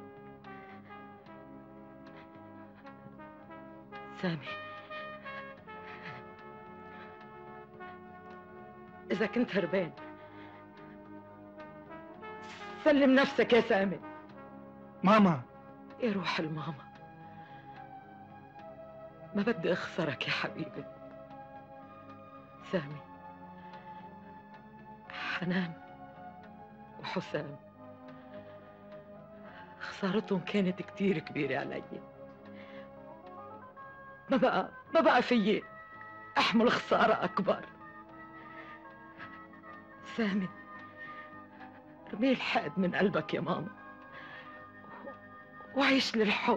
سامي، إذا كنت هربان سلم نفسك يا سامي. ماما. يا روح الماما، ما بدي أخسرك يا حبيبي. سامي، حنان وحسام خسارتهم كانت كتير كبيرة علي. ما بقى ما بقى فيي أحمل خسارة أكبر. سامي، ارمي الحقد من قلبك يا ماما وعيش للحب.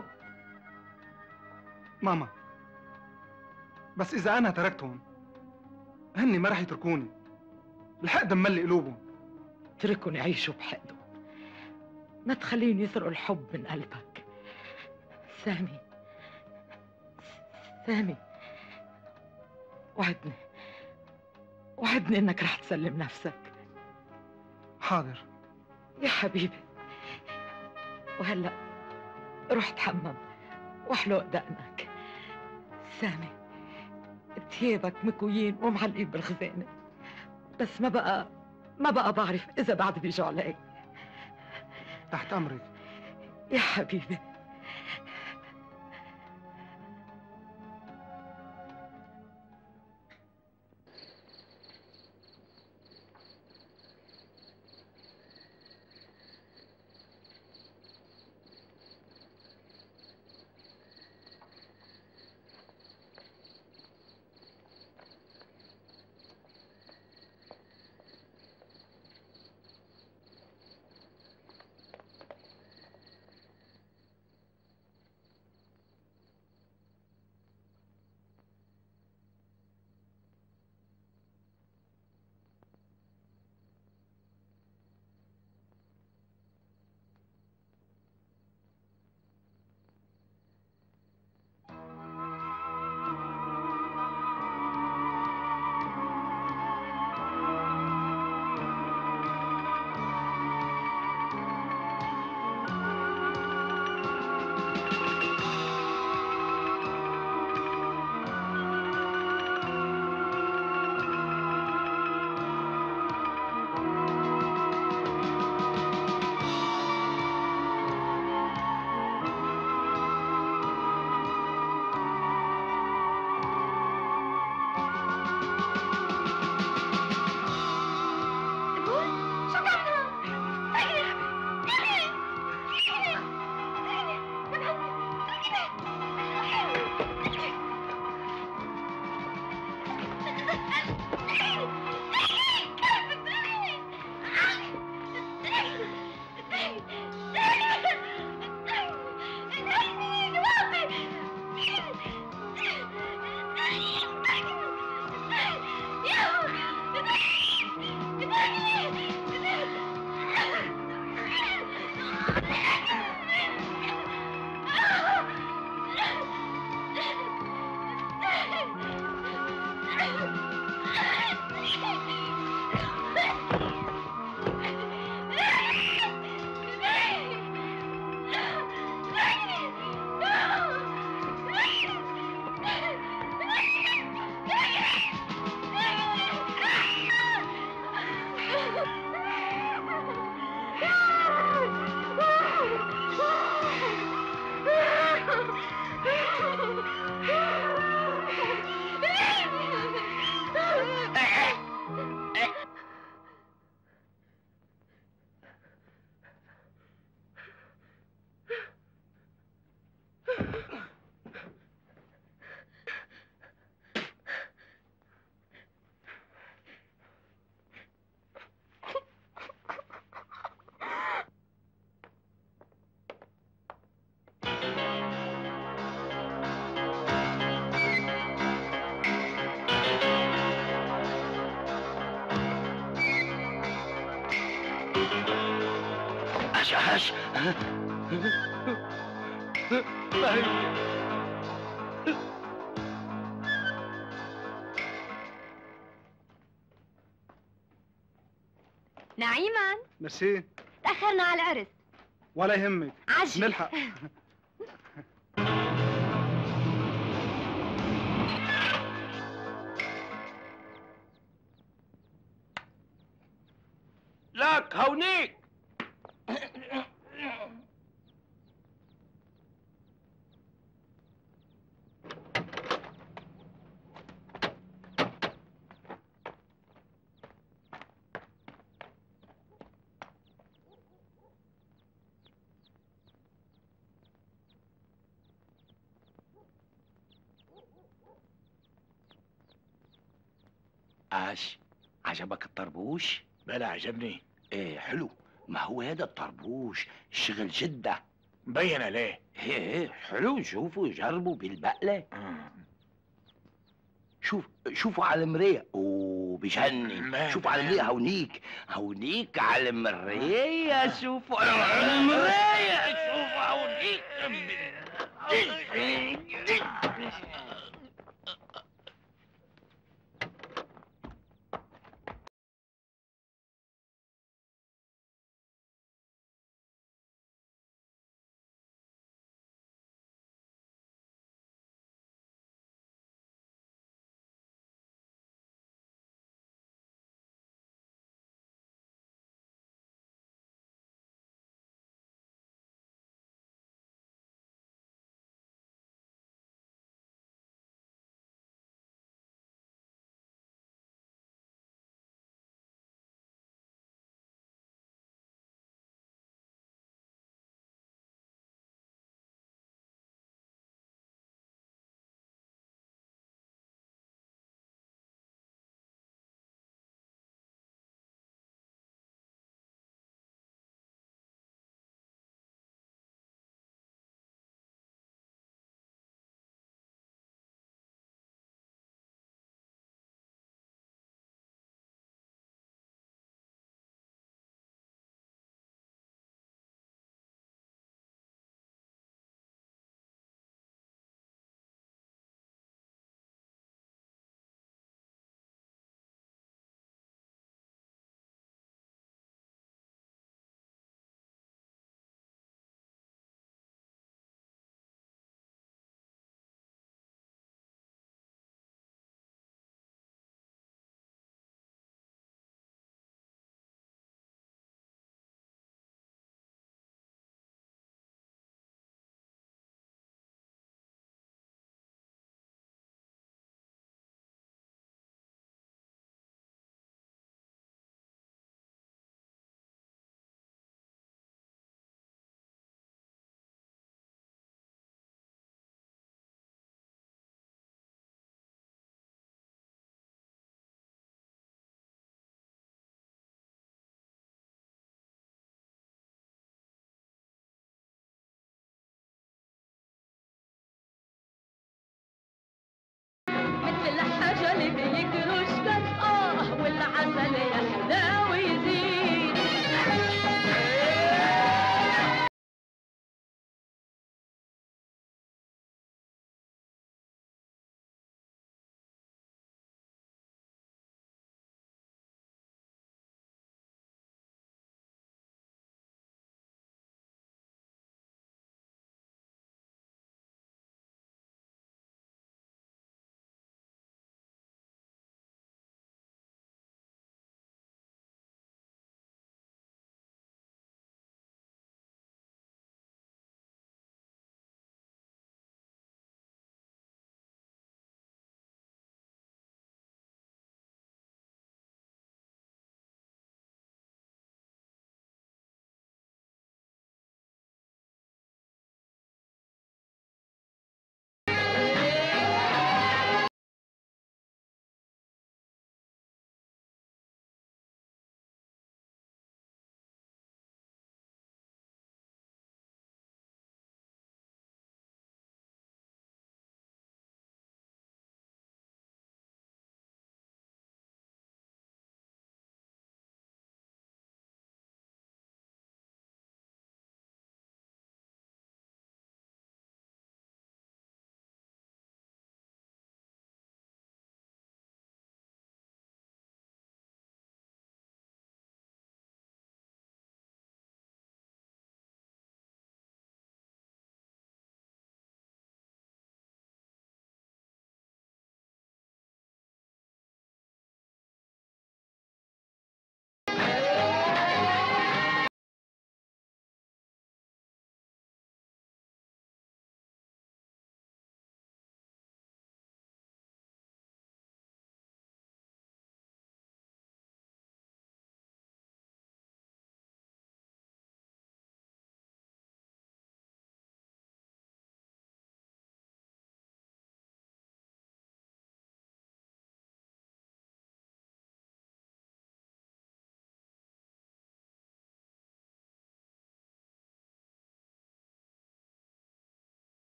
ماما، بس إذا أنا تركتهم هني ما رح يتركوني. الحقد مملي قلوبهم. اتركهم يعيشوا بحقدهم، ما تخليهم يسرقوا الحب من قلبك. سامي، سامي، وعدني وعدني انك رح تسلم نفسك. حاضر يا حبيبي. وهلا روح تحمم واحلق دقنك. سامي، ثيابك مكويين ومعلقين بالخزانه، بس ما بقى ما بقى بعرف اذا بعد بيجوا علي. تحت امرك يا حبيبي. Yeah! عاش. نعيما، ميرسي. تأخرنا على العرس. ولا يهمك، عجل. نلحق. لك هونيك. عاش. عجبك الطربوش؟ بلا عجبني. ايه حلو. ما هو هذا الطربوش الشغل جدة. مبين عليه. ايه ايه حلو. شوفوا جربوا بالبقلة. شوف شوفوا على المراية. اوه بجنن. شوفوا على المراية هونيك. هونيك على المراية. شوفوا على المراية. شوفوا هونيك.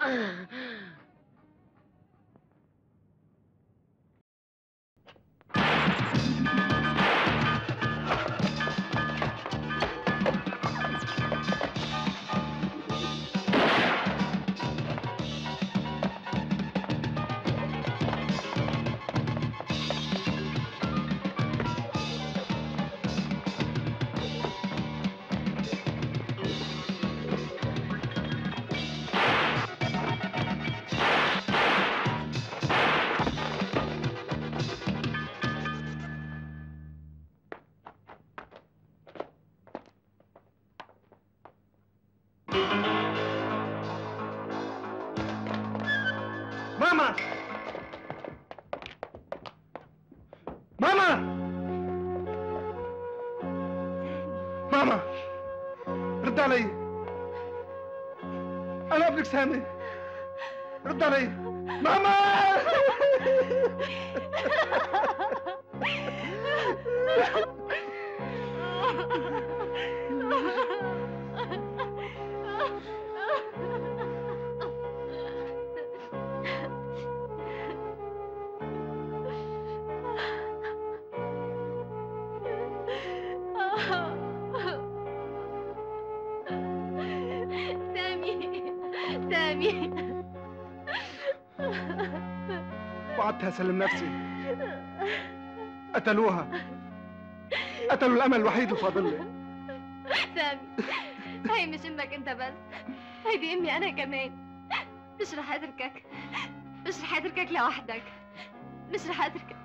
ماما ماما ماما رد علي. انا ابنك سامي، رد علي ماما. سامي وقعدت اسلم نفسي. قتلوها، قتلوا الامل الوحيد اللي فاضل لي. سامي، هي مش امك انت بس، هيدي امي انا كمان. مش رح اتركك، مش رح اتركك لوحدك، مش رح اتركك.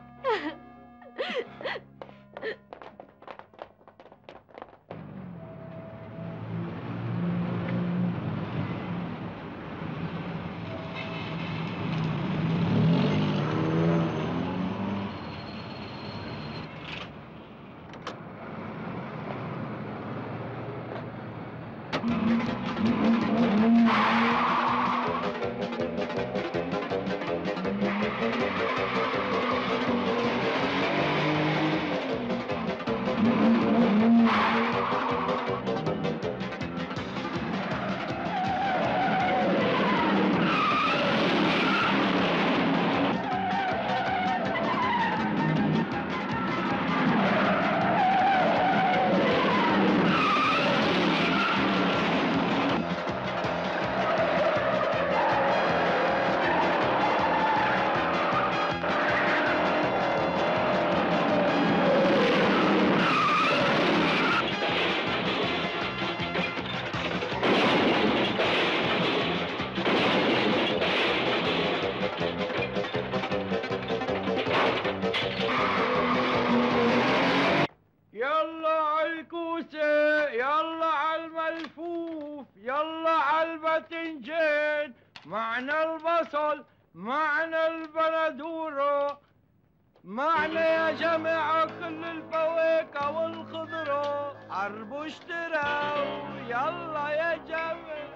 يلا عالكوسة، يلا عالملفوف، يلا عالباذنجان، معنا البصل، معنا البندورة، معنا يا جماعة كل الفواكه والخضرة. قربوا اشتروا، يلا يا جماعة.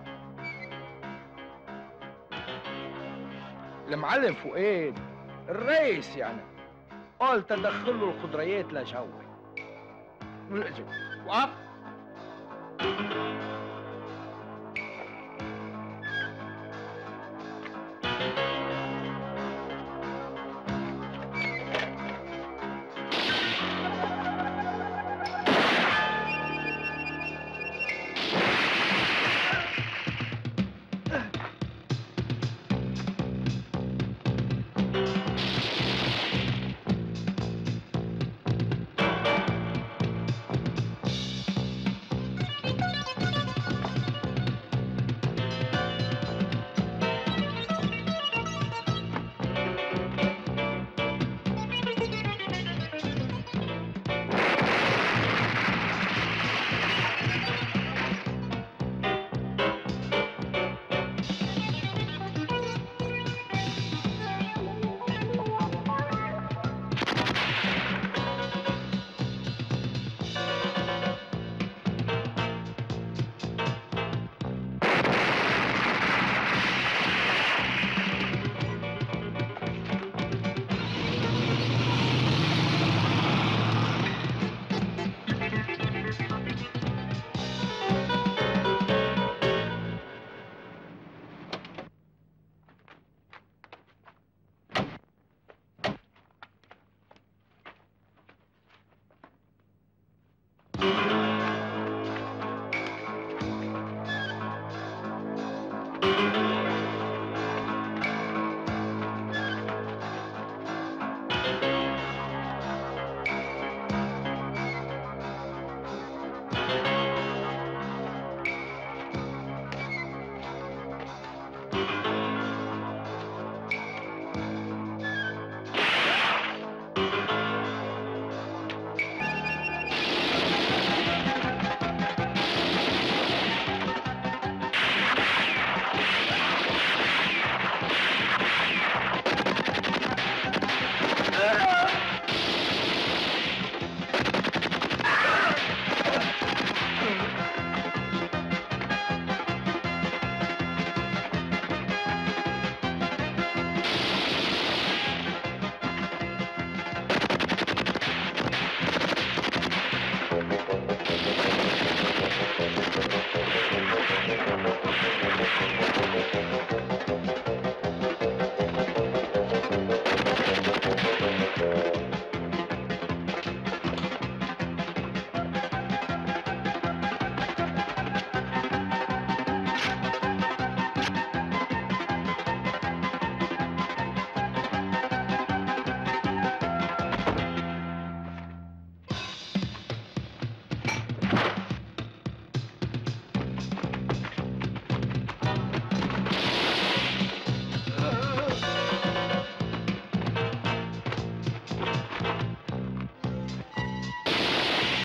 المعلم فؤاد الرئيس يعني قال تدخلوا الخضريات لجوي. وقف.